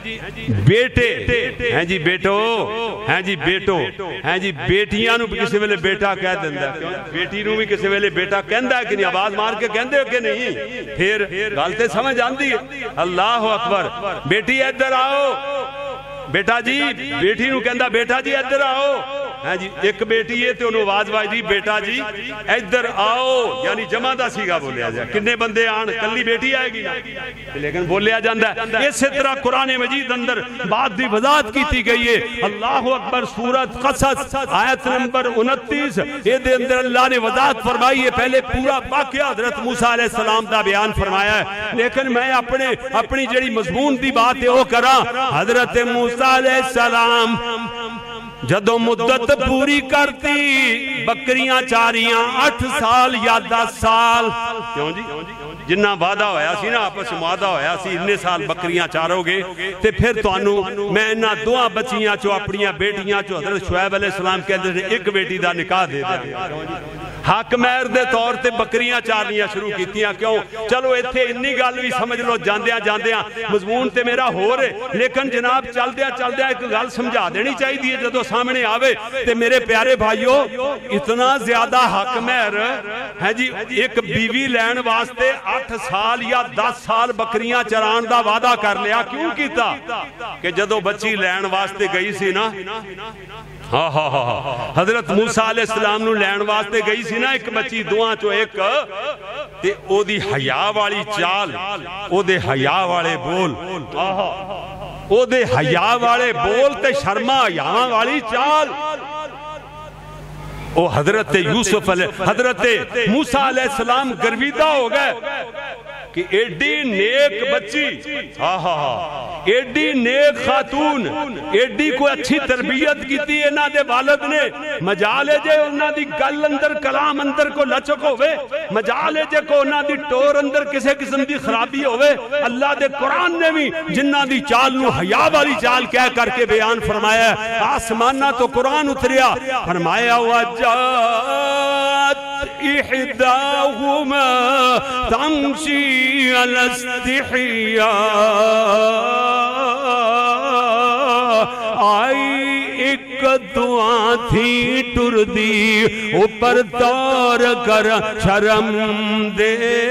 بیٹے ہے جی بیٹو ہے جی بیٹو ہیں جی بیٹیاں نو کسی ویلے بیٹا کہہ دیندہ ہے بیٹی نو بھی کسی ویلے بیٹا کہندہ ہے کہ نہیں آواز مار کے کہندے ہو کہ نہیں پھر غلطے سمجھ آندی ہے اللہ اکبر بیٹی ادھر آؤ بیٹا جی بیٹی نو کہندہ بیٹا جی ادھر آؤ جی ایک بیٹی ہے تو انہوں آواز واجی بیٹا جی ادھر آؤ یعنی جمع دا سیگا بولیا جائے کتنے بندے آن کلی بیٹی آئے گی لیکن بولیا جاندہ ہے اسی طرح قرآن مجید اندر بعد دی وضاحت کی تھی گئی ہے اللہ اکبر سورت قصص آیت نمبر 29 یہ دے اندر اللہ نے وضاحت فرمائی ہے پہلے پورا واقعہ حضرت موسیٰ علیہ السلام دا بیان فرمایا ہے لیکن میں اپنی جڑی مضمون دی بات ہے وہ کرا حضرت موسیٰ علیہ السلام جدو مدت پوری کرتی بکریاں چاریاں 8 سال یا 10 سال کیوں جی جنہ وعدہ ہویا سی نا آپس وعدہ ہویا سی اتنے سال بکریاں چارو گے تے پھر تو انہوں میں انہاں دعا بچیاں چو اپنیاں بیٹیاں چو حضرت شعیب علیہ السلام کہتے ہیں ایک بیٹی دا نکاح دے دے حق مہر دے طور تے بکریاں چارنیاں شروع کیتیاں کیوں چلو ایتھے انی گل بھی سمجھ لو جاندیاں مضمون تے میرا ہو رہے لیکن جناب چل دیا ایک گل سمجھا دینی چاہیے دیئے جدو سامنے آوے تے میرے پیارے بھائیو اتنا زیادہ حق مہر ہے جی ایک بیوی لین واسطے 8 سال یا 10 سال بکریاں چران دا وعدہ کر لیا کیوں کیتا کہ جدو بچی لین واسطے گئی سی نا حضرت موسیٰ علیہ السلام نو لین واسطے گئی سی نا ایک بچی دعا چو ایک تے او دی حیاء والی چال او دے حیاء والے بول او دے حیاء والے بول تے شرما حیاء والی چال او حضرت یوسف علیہ حضرت موسیٰ علیہ السلام گرویدہ ہو گئے کہ ایڈی نیک بچی ایڈی نیک خاتون ایڈی کوئی اچھی تربیت کی تھی انہاں دے والد نے مجالے جے انہاں دی گل اندر کلام اندر کو لچک ہوئے مجالے جے کو انہاں دی ٹور اندر کسے قسم دی خرابی ہوئے اللہ دے قرآن نے بھی جنہ دی چال نو حیا والی چال کہہ کر کے بیان فرمایا ہے آسمانہ تو قرآن اتریا فرمایا وَجَاتْ إِحْدَاهُمَا تَمْشِي عَلَى اسْتِحْيَاءٍ آئی ایک دعا تھی ٹر دی اوپر دور کر شرم دے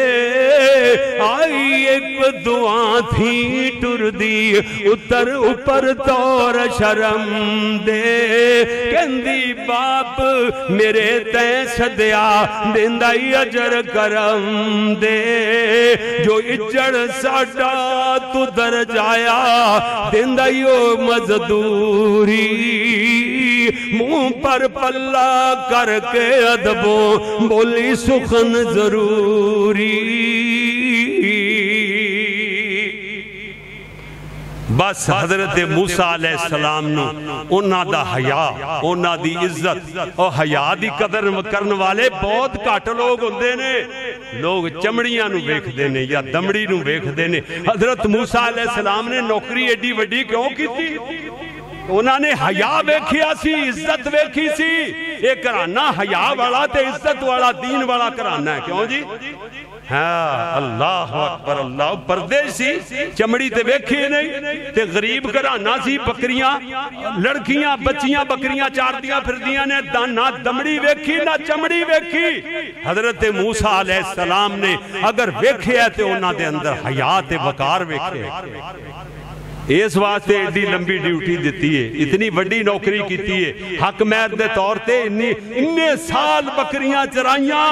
آئی ایک دعا تھی ٹر دی اوپر دور شرم دے کہندی باپ میرے تے صدیا دیندائی اجر کرم دے جو اجڑ ساڑا تو در جایا دیندائی او مزدوری منہ پر پلا کر کے ادبوں بولی سخن ضروری بس حضرت موسیٰ علیہ السلام نو انہاں دا حیا انہاں دی عزت اور حیا دی قدر کرن والے بہت کٹ لوگ ہوندے نے لوگ چمڑیاں نو ویکھ دینے یا دمڑی نو ویکھ دینے حضرت موسیٰ علیہ السلام نے نوکری ایڈی وڈی کیوں کی تھی انہاں نے حیا ویکھیا سی عزت ویکھی سی ایک کرانہ حیا والا تے عزت والا دین والا کرانہ ہے کیوں جی ہاں اللہ اکبر اللہ پردیسی چمڑی تے ویکھی نہیں تے غریب کرانہ سی بکریاں لڑکیاں بچیاں بکریاں چاردیاں پھردیاں نے نہ دمڑی ویکھی نہ چمڑی ویکھی حضرت موسیٰ علیہ السلام نے اگر ویکھے ہے تے انہاں دے اندر حیا تے وقار ویکھے اس واسطے ایڈی لمبی ڈیوٹی دیتی ہے اتنی بڑی نوکری کیتی ہے حق مہر دے طور تے انہیں سال بکریاں چرائیاں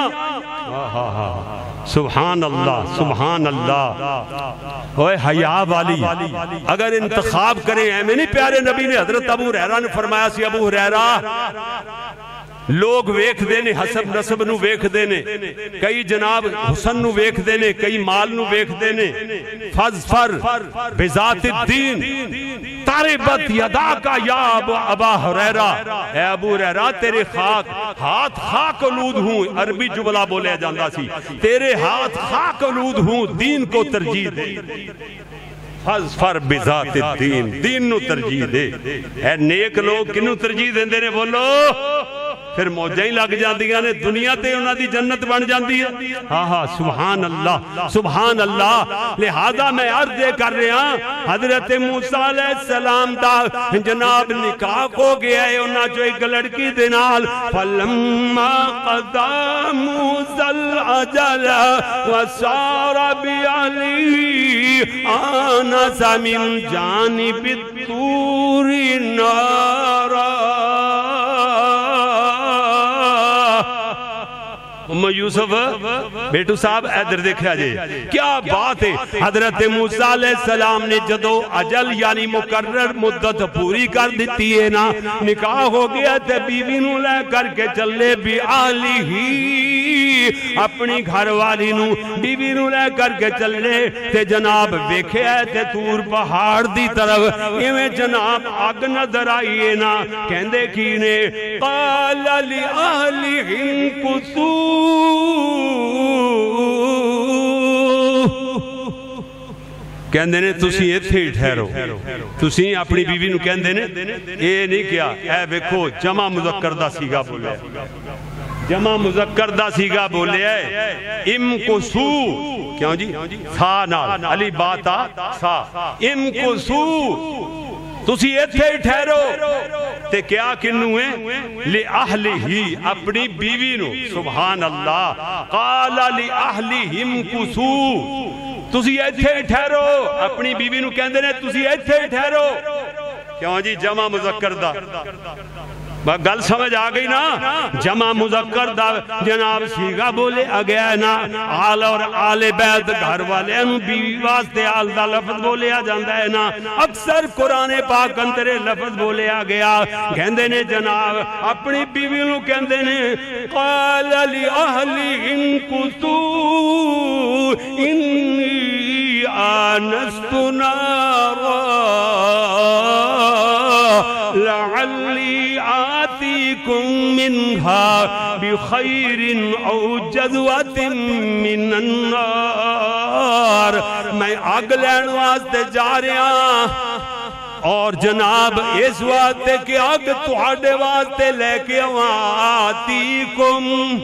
سبحان اللہ سبحان اللہ ہوئے حیا والی اگر انتخاب کریں میں نہیں پیارے نبی نے حضرت ابو ہریرہ نے فرمایا سی ابو ہریرہ لوگ ویکھ دینے حسب نسب نو ویکھ دینے کئی جناب حسن نو ویکھ دینے کئی مال نو ویکھ دینے فَظْفَرْ بِذَاتِ الدِّین تَرِبَتْ یَدَاکَ یا ابا ہریرہ اے ابو ہریرہ تیرے ہاتھ خاک آلود ہوں عربی جملہ بولے جاندہ سی تیرے ہاتھ خاک آلود ہوں دین کو ترجیح دے فَظْفَرْ بِذَاتِ الدِّین دین نو ترجیح دے اے نیک لوگ کنو ترجیح دیں دینے بولو پھر موجیں لگ جاندیاں نے دنیا تے انہاں دی جنت بن جاندی ہے ہاں سبحان اللہ لہذا میں عرض کر رہا حضرت موسیٰ علیہ السلام دا جناب نکاح ہو گیا ہے انہاں جو ایک لڑکی دے نال فَلَمَّا قَضَى مُوسَى الْأَجَلَ وَسَارَ بِأَهْلِهِ آنَسَ مِنْ جَانِبِ الطُّورِ نَارًا یوسف بیٹو صاحب ادھر دیکھا جائے کیا بات ہے حضرت موسیٰ علیہ السلام نے جدو اجل یعنی مقرر مدت پوری کر دیتی ہے نا نکاح ہو گیا تے بیوی نو لے کر کے چلے بھی آلی ہی اپنی گھر والی نو بیوی نو لے کر کے چلے تے جناب ویکھے تے طور پہاڑ دی طرف ایویں جناب آگ نظر آئیے نا کہندے کینے قال لِأَهْلِهِمْ كُثُوا کہندے نے تسی ایتھے ہی ٹھہرو تسی اپنی بیوی نو کہندے نے اے نہیں کیا اے ویکھو جمع مذکر دا سیگا بولے جمع مذکر دا سیگا بولے ام کسو کیوں جی سا نال علی باتا سا ام کسو تسی ایتھے ہی ٹھہرو تے کیا کنو ہے لِأَهْلِهِ اپنی بیوی نو سبحان اللہ قَالَ لِأَهْلِهِمْ كُسُوا تسی ایتھے ہی ٹھہرو اپنی بیوی نو کہندے نے تسی ایتھے ہی ٹھہرو کیوں جی جمع مذکر دا گل سمجھ آ گئی نا جمع مذکر دا جناب سیغا بولے گیا ہے نا آل اور آل بیت گھر والے انہوں بیوی واسطے آل دا لفظ بولے جاندہ ہے نا اکثر قرآن پاک اندرے لفظ بولے گیا کہندے نے جناب اپنی بیوی نو کہندے نے قال لی اہلی ان کتو انی آنست نارا لعلی آتیکم منہا بخیر او جذوت من النار میں آگ لین واسطے جا رہا اور جناب اس واسطے کہ آگ تہاڈے واسطے لے کے آتیکم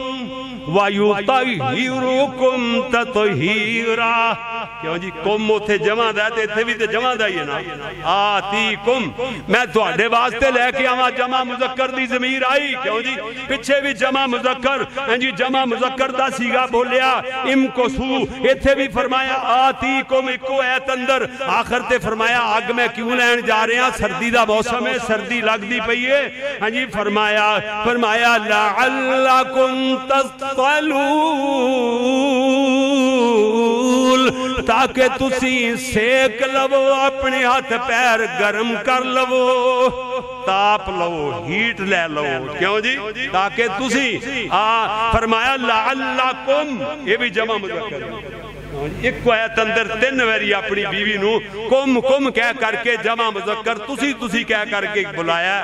وَيُطَيِّرُكُمْ تَطْهِيرًا کیوں جی کم اتھے جمع دے تھے بھی تے جمع دائیے نا آتیکم میں تو آڈے واسطے لے کے آماں جمع مذکر دی ضمیر آئی کیوں جی پچھے بھی جمع مذکر جی جمع مذکر دا سیگا بولیا ام کو سو اتھے بھی فرمایا آتیکم اکو ایت اندر آخر تے فرمایا آگ میں کیوں لین جا رہے ہیں سردی دا موسم ہے سردی لگ دی پئیے جی فرمایا لَعَلَّكُمْ تَسْطَلُولَ تاکہ تسی سیک لو اپنے ہاتھ پیر گرم کر لو تاپ لو ہیٹ لے لو کیوں جی تاکہ تسی فرمایا لعلکم یہ بھی جمع مذکر ایک کو ایت اندر تین ویری اپنی بیوی نو کم کم کہہ کر کے جمع مذکر تسی کہہ کر کے بلایا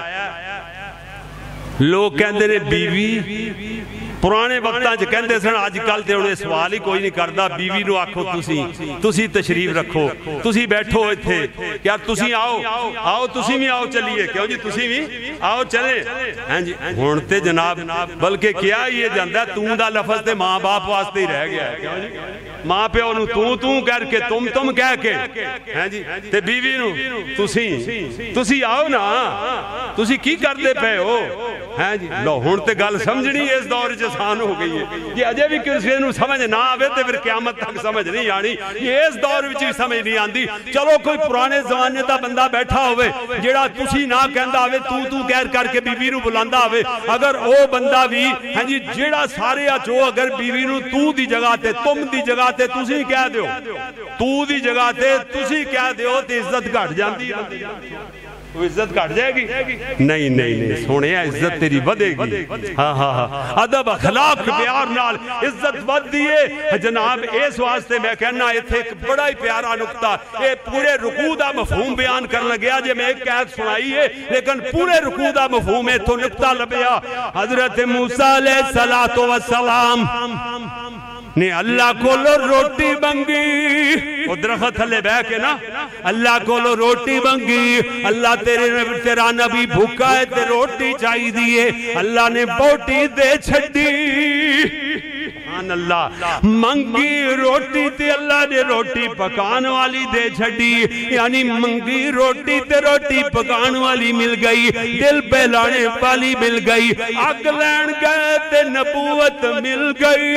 لوگ کہندے نے بیوی پرانے وقتاں جو کہندے سن آج کل تے انہیں سوال ہی کوئی نہیں کردا بیوی نو آکھو تسی تشریف رکھو تسی بیٹھو تھے یار تسی آؤ تسی بھی آؤ چلیے کیوں جی تسی بھی آؤ چلے ہونتے جناب بلکہ کیا یہ جاندہ توں دا لفظ تے ماں باپ واسطے ہی رہ گیا ہے ماں پہ انہوں توں کر کے تم کہہ کے تے بیوی نو تسی آؤ نا تسی کی کر دے پہ ہو لو ہونتے گل سمجھنی اس دور جسان ہو گئی ہے یہ اجے بھی کسی نو سمجھ نہ آوے تے پھر قیامت تک سمجھ نہیں آنی یہ اس دور وچ بھی سمجھ نہیں آندی چلو کوئی پرانے زمانے دا بندہ بیٹھا ہوئے جیڑا تسی نہ کہندا ہوئے تو کہہ کر کے بیوی نو بلاندا ہوئے اگر او بندہ بھی جیڑا سارے جو اگر بیوی نو تو دی جگہ تے تم دی جگہ تے تسی کہہ دیو تو دی جگہ تے تسی کہہ دیو تے عزت گھٹ جاندی وہ عزت کٹ جائے گی نہیں سونے عزت تیری ودے گی ادب اخلاق پیار نال عزت ود دیئے جناب اس واسطے میں کہنا یہ تھے ایک بڑا ہی پیارا نکتہ یہ پورے رکوع دا مفہوم بیان کرنا گیا جے میں ایک قید سنائی ہے لیکن پورے رکوع دا مفہوم ہے تو نکتہ لبیا حضرت موسیٰ علیہ السلام نے اللہ کو لو روٹی بنگی وہ درخت ہلے بہ کے نا اللہ کو لو روٹی بنگی اللہ تیرا نبی بھوکا ہے تے روٹی چاہی دیئے اللہ نے بوٹی دے چھڑی سبحان اللہ منگی روٹی تے اللہ نے روٹی پکان والی دے چھڑی یعنی منگی روٹی تے روٹی پکان والی مل گئی دل پہ لانے والی مل گئی آگ لین گئے تے نبوت مل گئی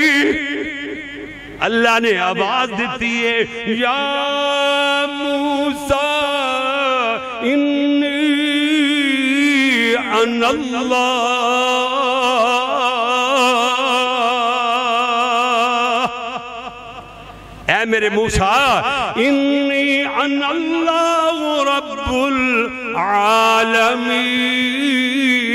اللہ نے آواز دیتی ہے یا موسیٰ انی انا اللہ اے میرے موسیٰ انی انا اللہ رب العالمین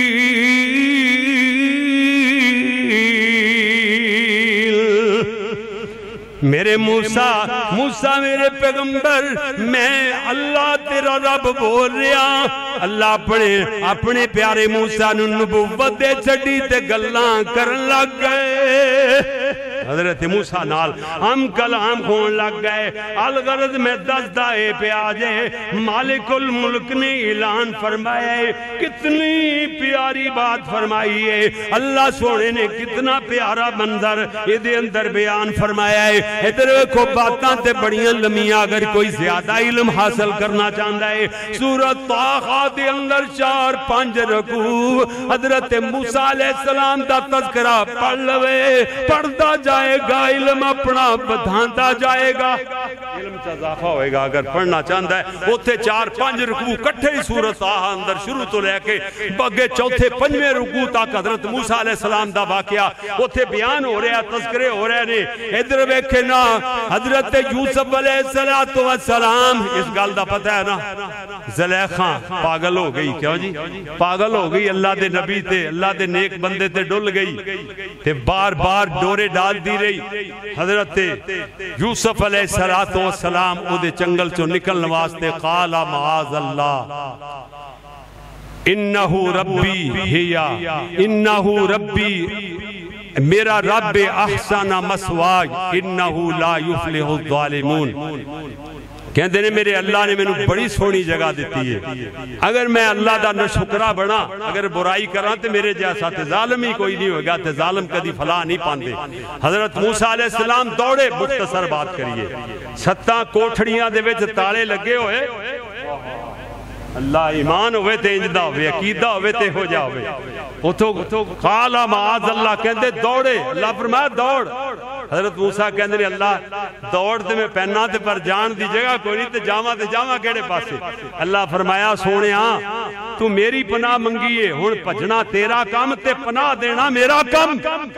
میرے موسیٰ میرے پیغمبر میں اللہ تیرا رب بول رہا اللہ اپنے پیارے موسیٰ نبوت دے چھڑی تے گلاں کرن لگ گئے حضرت موسیٰ نال ہم کلام کھون لگ گئے الغرض میں دس دائے پہ آجے مالک الملک نے اعلان فرمایا ہے کتنی پیاری بات فرمائی ہے اللہ سونے نے کتنا پیارا منظر ادھے اندر بیان فرمایا ہے ادھر کو باتاں تے بڑیاں لمیاں اگر کوئی زیادہ علم حاصل کرنا چاہتا ہے سورۃ طٰہٰ دے اندر 4-5 رکوع حضرت موسیٰ علیہ السلام دا تذکرہ پڑھ لوے پڑھتا جائے گا علم اپنا بدھانتا جائے گا علم چا اضافہ ہوئے گا اگر پڑھنا چاہتا ہے اوتھے 4-5 رکوع کٹھے ہی سورت آہا اندر شروع تو لے کے بگے چوتھے 5ویں رکوع تک حضرت موسیٰ علیہ السلام دا واقعہ اوتھے بیان ہو رہا تذکرے ہو رہے نے ادھر ویکھے نا حضرت یوسف علیہ السلام اس گل دا پتہ ہے نا زلیخا پاگل ہو گئی کیوں جی پاگل ہو گئی اللہ دے نبی تے اللہ دے نیک بندے تے ڈل گئی تے بار بار ڈورے ڈال دی رہی حضرت یوسف علیہ السلام او دے چنگل چو نکلن واسطے قال معاذ اللہ انہو ربی ہیا انہو ربی میرا رب احسن مسواج انہو لا یفلح الظالمون کہندے نے میرے اللہ نے میں نے بڑی سونی جگہ دیتی ہے اگر میں اللہ دا نہ شکرہ بنا اگر برائی کراں تے میرے جیسا تے ظالم ہی کوئی نہیں ہوگا تے ظالم کدی فلاح نہیں پاندے حضرت موسیٰ علیہ السلام دوڑے مختصر بات کریے 7 کوٹھڑیاں دے وچ تالے لگے ہوئے اللہ ایمان ہوئے تے انجدہ ہوئے عقیدہ ہوئے تے ہو جا ہوئے اتھو قالا معاذ اللہ کہندے دوڑے اللہ فرمایا دوڑ حضرت موسیٰ کہندے نے اللہ دوڑ تے میں پہنا تے پر جان دی جگہ کوئی نہیں تے جاما کیڑے پاسے اللہ فرمایا سونے تو میری پناہ منگیے ہن پجنا تیرا کام تے پناہ دینا میرا کام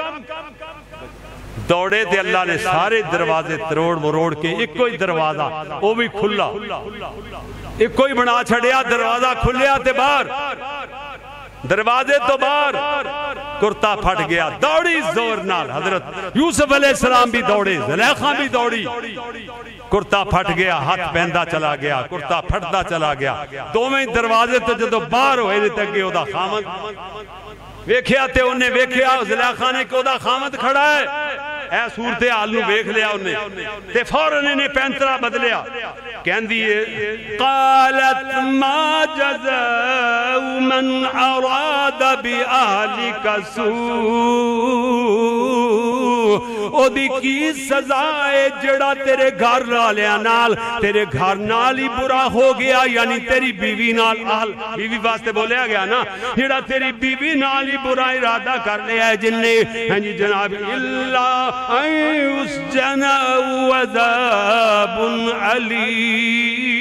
دوڑے تے اللہ نے سارے دروازے تروڑ مروڑ کے ایک کوئی دروازہ وہ بھی کھلا ایک کوئی بنا چھڑیا دروازہ کھلیا تے باہر دروازے تو باہر کرتا پھٹ گیا دوڑی زور نال حضرت یوسف علیہ السلام بھی دوڑے زلیخا بھی دوڑی کرتا پھٹ گیا ہاتھ پہندہ چلا گیا کرتا پھٹتا چلا گیا دوویں دروازے تو جدو باہر ہوئے نے تک گئے دا خامد ویکھیا تے انہیں ویکھیا زلیخا نے کہ دا خامد کھڑا ہے اے صورتحال نو ویکھ لیا انہیں تے فوراً انہیں پینترا بدلیا کہن دیئے قالت ما جزاء من اراد بأہلک سوء او دی کی سزائے جڑا تیرے گھر نالیا نال تیرے گھر نال ہی برا ہو گیا یعنی تیری بیوی نال اہل بیوی واسطے بولیا گیا نا جڑا تیری بیوی نال ہی برا ارادہ کر لیا ہے جن نے ہاں جی جناب اللہ اس جنا وذاب علیم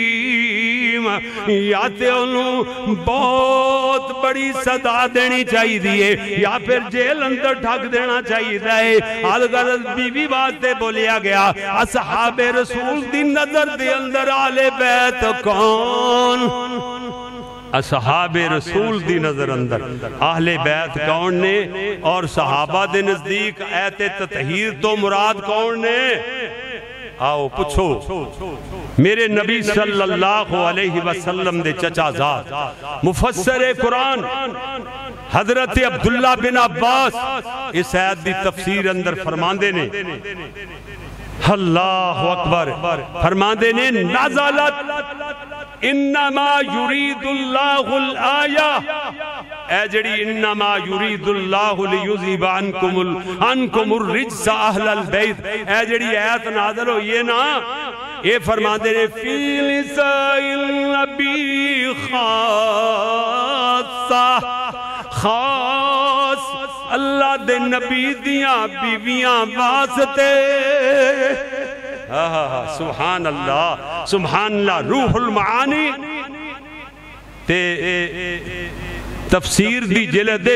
یا تے انہوں بہت بڑی صدا دینی چاہی دیئے یا پھر جیل اندر ٹھک دینا چاہی دیئے الغرض بیوی واسطے بولیا گیا اصحاب رسول دی نظر دے اندر آل بیت کون اصحاب رسول دی نظر اندر اہل بیت کون نے اور صحابہ دے نزدیک ایت تطہیر تو مراد کون نے آؤ پچھو میرے نبی صلی اللہ علیہ وسلم دے چچا زاد مفسر قرآن حضرت عبداللہ بن عباس اس آیت دی تفسیر اندر فرماندے نے اللہ اکبر فرماندے نے نازلت انما یرید اللہ الآیہ اے جڑی انما یرید اللہ لیذہب عنکم الرجس اہل البیت اے جڑی آیت نازل ہوئی ہے نا اے فرماندے نے فی لسان النبی خاص اللہ دے نبی دیاں بیویاں واسطے سبحان اللہ روح المعانی تے تفسیر دی جلد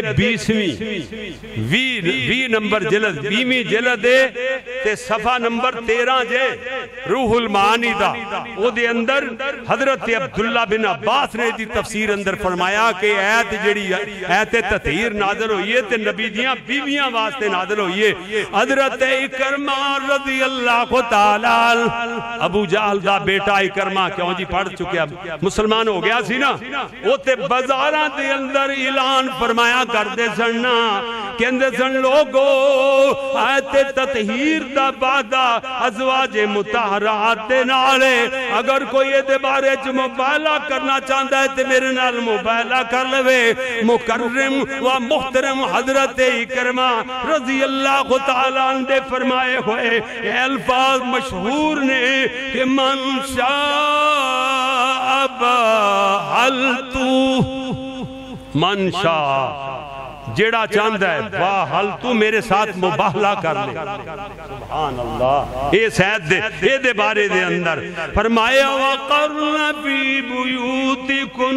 20ویں نمبر جلد 20ویں جلد تے صفحہ نمبر 13 جے روح المعانی دا او دے اندر حضرت عبداللہ بن عباس نے دی تفسیر اندر فرمایا کہ ایت جڑی ایت تطہیر نازل ہوئی ہے تے نبی دیاں بیویاں واسطے نازل ہوئی ہے حضرت اکرمہ رضی اللہ تعالی ابو جہل دا بیٹا اکرمہ کیوں جی پڑھ چکے مسلمان ہو گیا سی نا وہ تے بازاراں دے اندر اعلان فرمایا کرتے سننا کہندے سن لوگو آیت تطہیر دا بعدہ ازواج مطہرات نالے اگر کوئی یہ بارے چ مبالہ کرنا چاہتا ہے تے میرے نال مبالہ کر لوے مکرم و محترم حضرت اکرمہ رضی اللہ تعالیٰ عنہ فرمائے ہوئے یہ الفاظ مشہور نے کہ من شاء بحلتو من شاء جیڑا چاند ہے واہ حل تو میرے ساتھ مباہلہ کر لے. سبحان اللہ. اے سید دے بارے دے اندر فرمایا وَقَرْنَ فِي بُيُوتِكُنْ.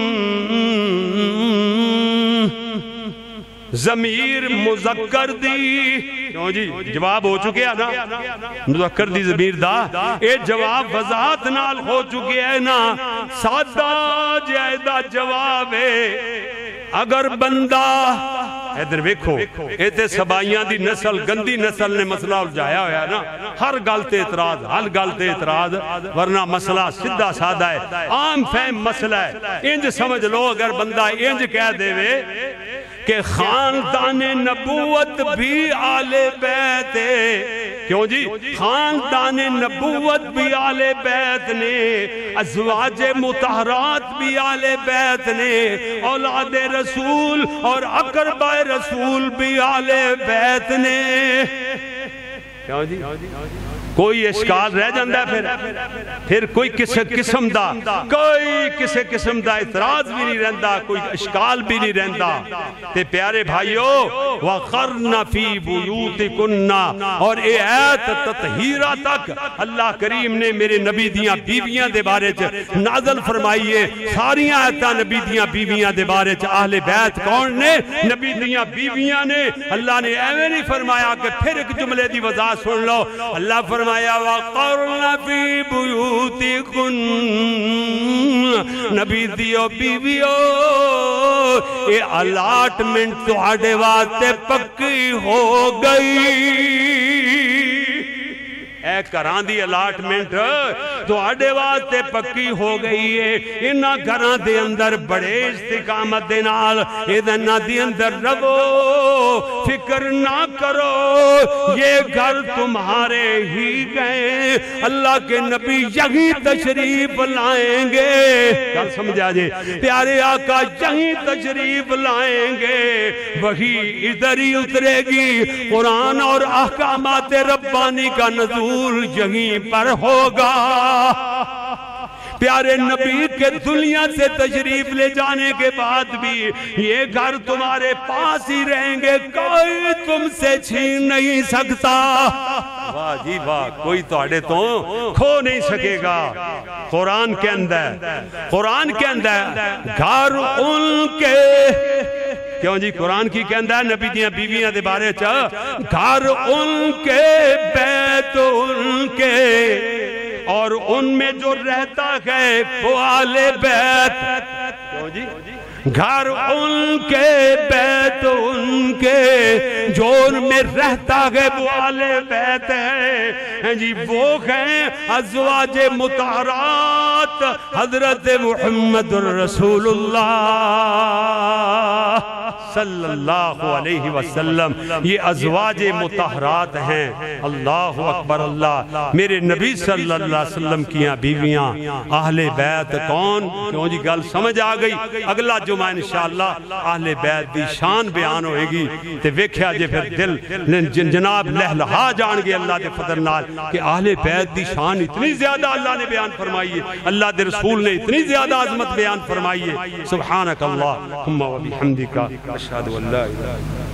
ضمیر مذکر دی کیوں جی جواب ہو چکے ہے نا, مذکر دی ضمیر دا اے جواب وضاحت نال ہو چکے ہے نا. سادہ جائدہ جواب ہے. اگر بندہ ادھر ویکھو اے تے سبائیاں دی نسل گندی نسل نے مسئلہ الجھایا ہویا نا, ہر گل تے اعتراض ہر گل تے اعتراض, ورنہ مسئلہ سدھا سادہ ہے, عام فہم مسئلہ ہے. انج سمجھ لو اگر بندہ انج کہہ دے وے کہ خاندان نبوت بھی آل بیت ہے. کیوں جی خاندان نبوت بھی آل بیت نے, ازواج مطہرات بھی آل بیت نے, اولاد رسول اور اقرباء رسول بھی آل بیت نے. کیوں جی کوئی اشکال رہ جاندہ ہے پھر کوئی کسی قسم دا اعتراض بھی نہیں رہندا, کوئی اشکال بھی نہیں رہندا. تے پیارے بھائیو وَقَرْنَ فِي بُيُوتِكُنَّ, اور اے ایت تطہیرہ تک اللہ کریم نے میرے نبی دیاں بیویاں دے بارے چ نازل فرمائیے. ساریاں ایتاں نبی دیاں بیویاں دے بارے چ اہل بیت کون نے؟ نبی دیاں بیویاں نے. اللہ نے ایویں نہیں فرمایا کہ پھر ایک جملے دی وضاحت سن لو. اللہ فرمایا وَقَرْنَ فِي بُيُوتِكُنَّ, نبی دیو بیویو اے الاٹمنٹ تہاڈے واسطے پکی ہو گئی. اے گھراں دی الاٹمنٹ تہاڈے واسطے پکی ہو گئی ہے. انہاں گھراں دے اندر بڑے استقامت دے نال انہاں دے اندر رہو, فکر نہ کرو یہ گھر تمہارے ہی گئے, اللہ کے نبی یہیں تشریف لائیں گے. کل سمجھا جے پیارے آقا یہیں تشریف لائیں گے, وہی ادھر ہی اترے گی. قرآن اور احکامات ربانی کا نزول یہیں پر ہوگا. پیارے نبی کے دنیا سے تشریف لے جانے کے بعد بھی یہ گھر تمہارے پاس ہی رہیں گے, کوئی تم سے چھین نہیں سکتا. واہ جی واہ, کوئی تواڈے تو کھو نہیں سکے گا. قرآن کے اندر گھر ان کے, کیوں جی قرآن کی کہندہ ہے نبی دیاں بیویاں دے بارے چاہ گھر ان کے بیت ان کے, اور ان میں جو رہتا ہے وہ آل بیت. کیوں جی گھر ان کے بیت ان کے, جو ان میں رہتا ہے وہ آل بیت ہے جی. وہ ہیں ازواج مطہرات حضرت محمد رسول اللہ صلی اللہ علیہ وسلم. یہ ازواج مطہرات ہیں. اللہ اکبر اللہ. میرے نبی صلی اللہ علیہ وسلم کیاں بیویاں اہل بیت کون؟ کیوں جی گل سمجھ آ گئی. اگلا جمعہ انشاءاللہ اہل بیت دی شان بیان ہوئے گی تے ویکھیا جے پھر دل جناب لہلہا جان گے اللہ دے فضل نال کہ اہل بیت دی شان اتنی زیادہ اللہ نے بیان فرمائی ہے, اللہ دے رسول نے اتنی زیادہ عظمت بیان فرمائی ہے. سبحانک اللہم و بحمدک اشہد ان لا الہ الا انت.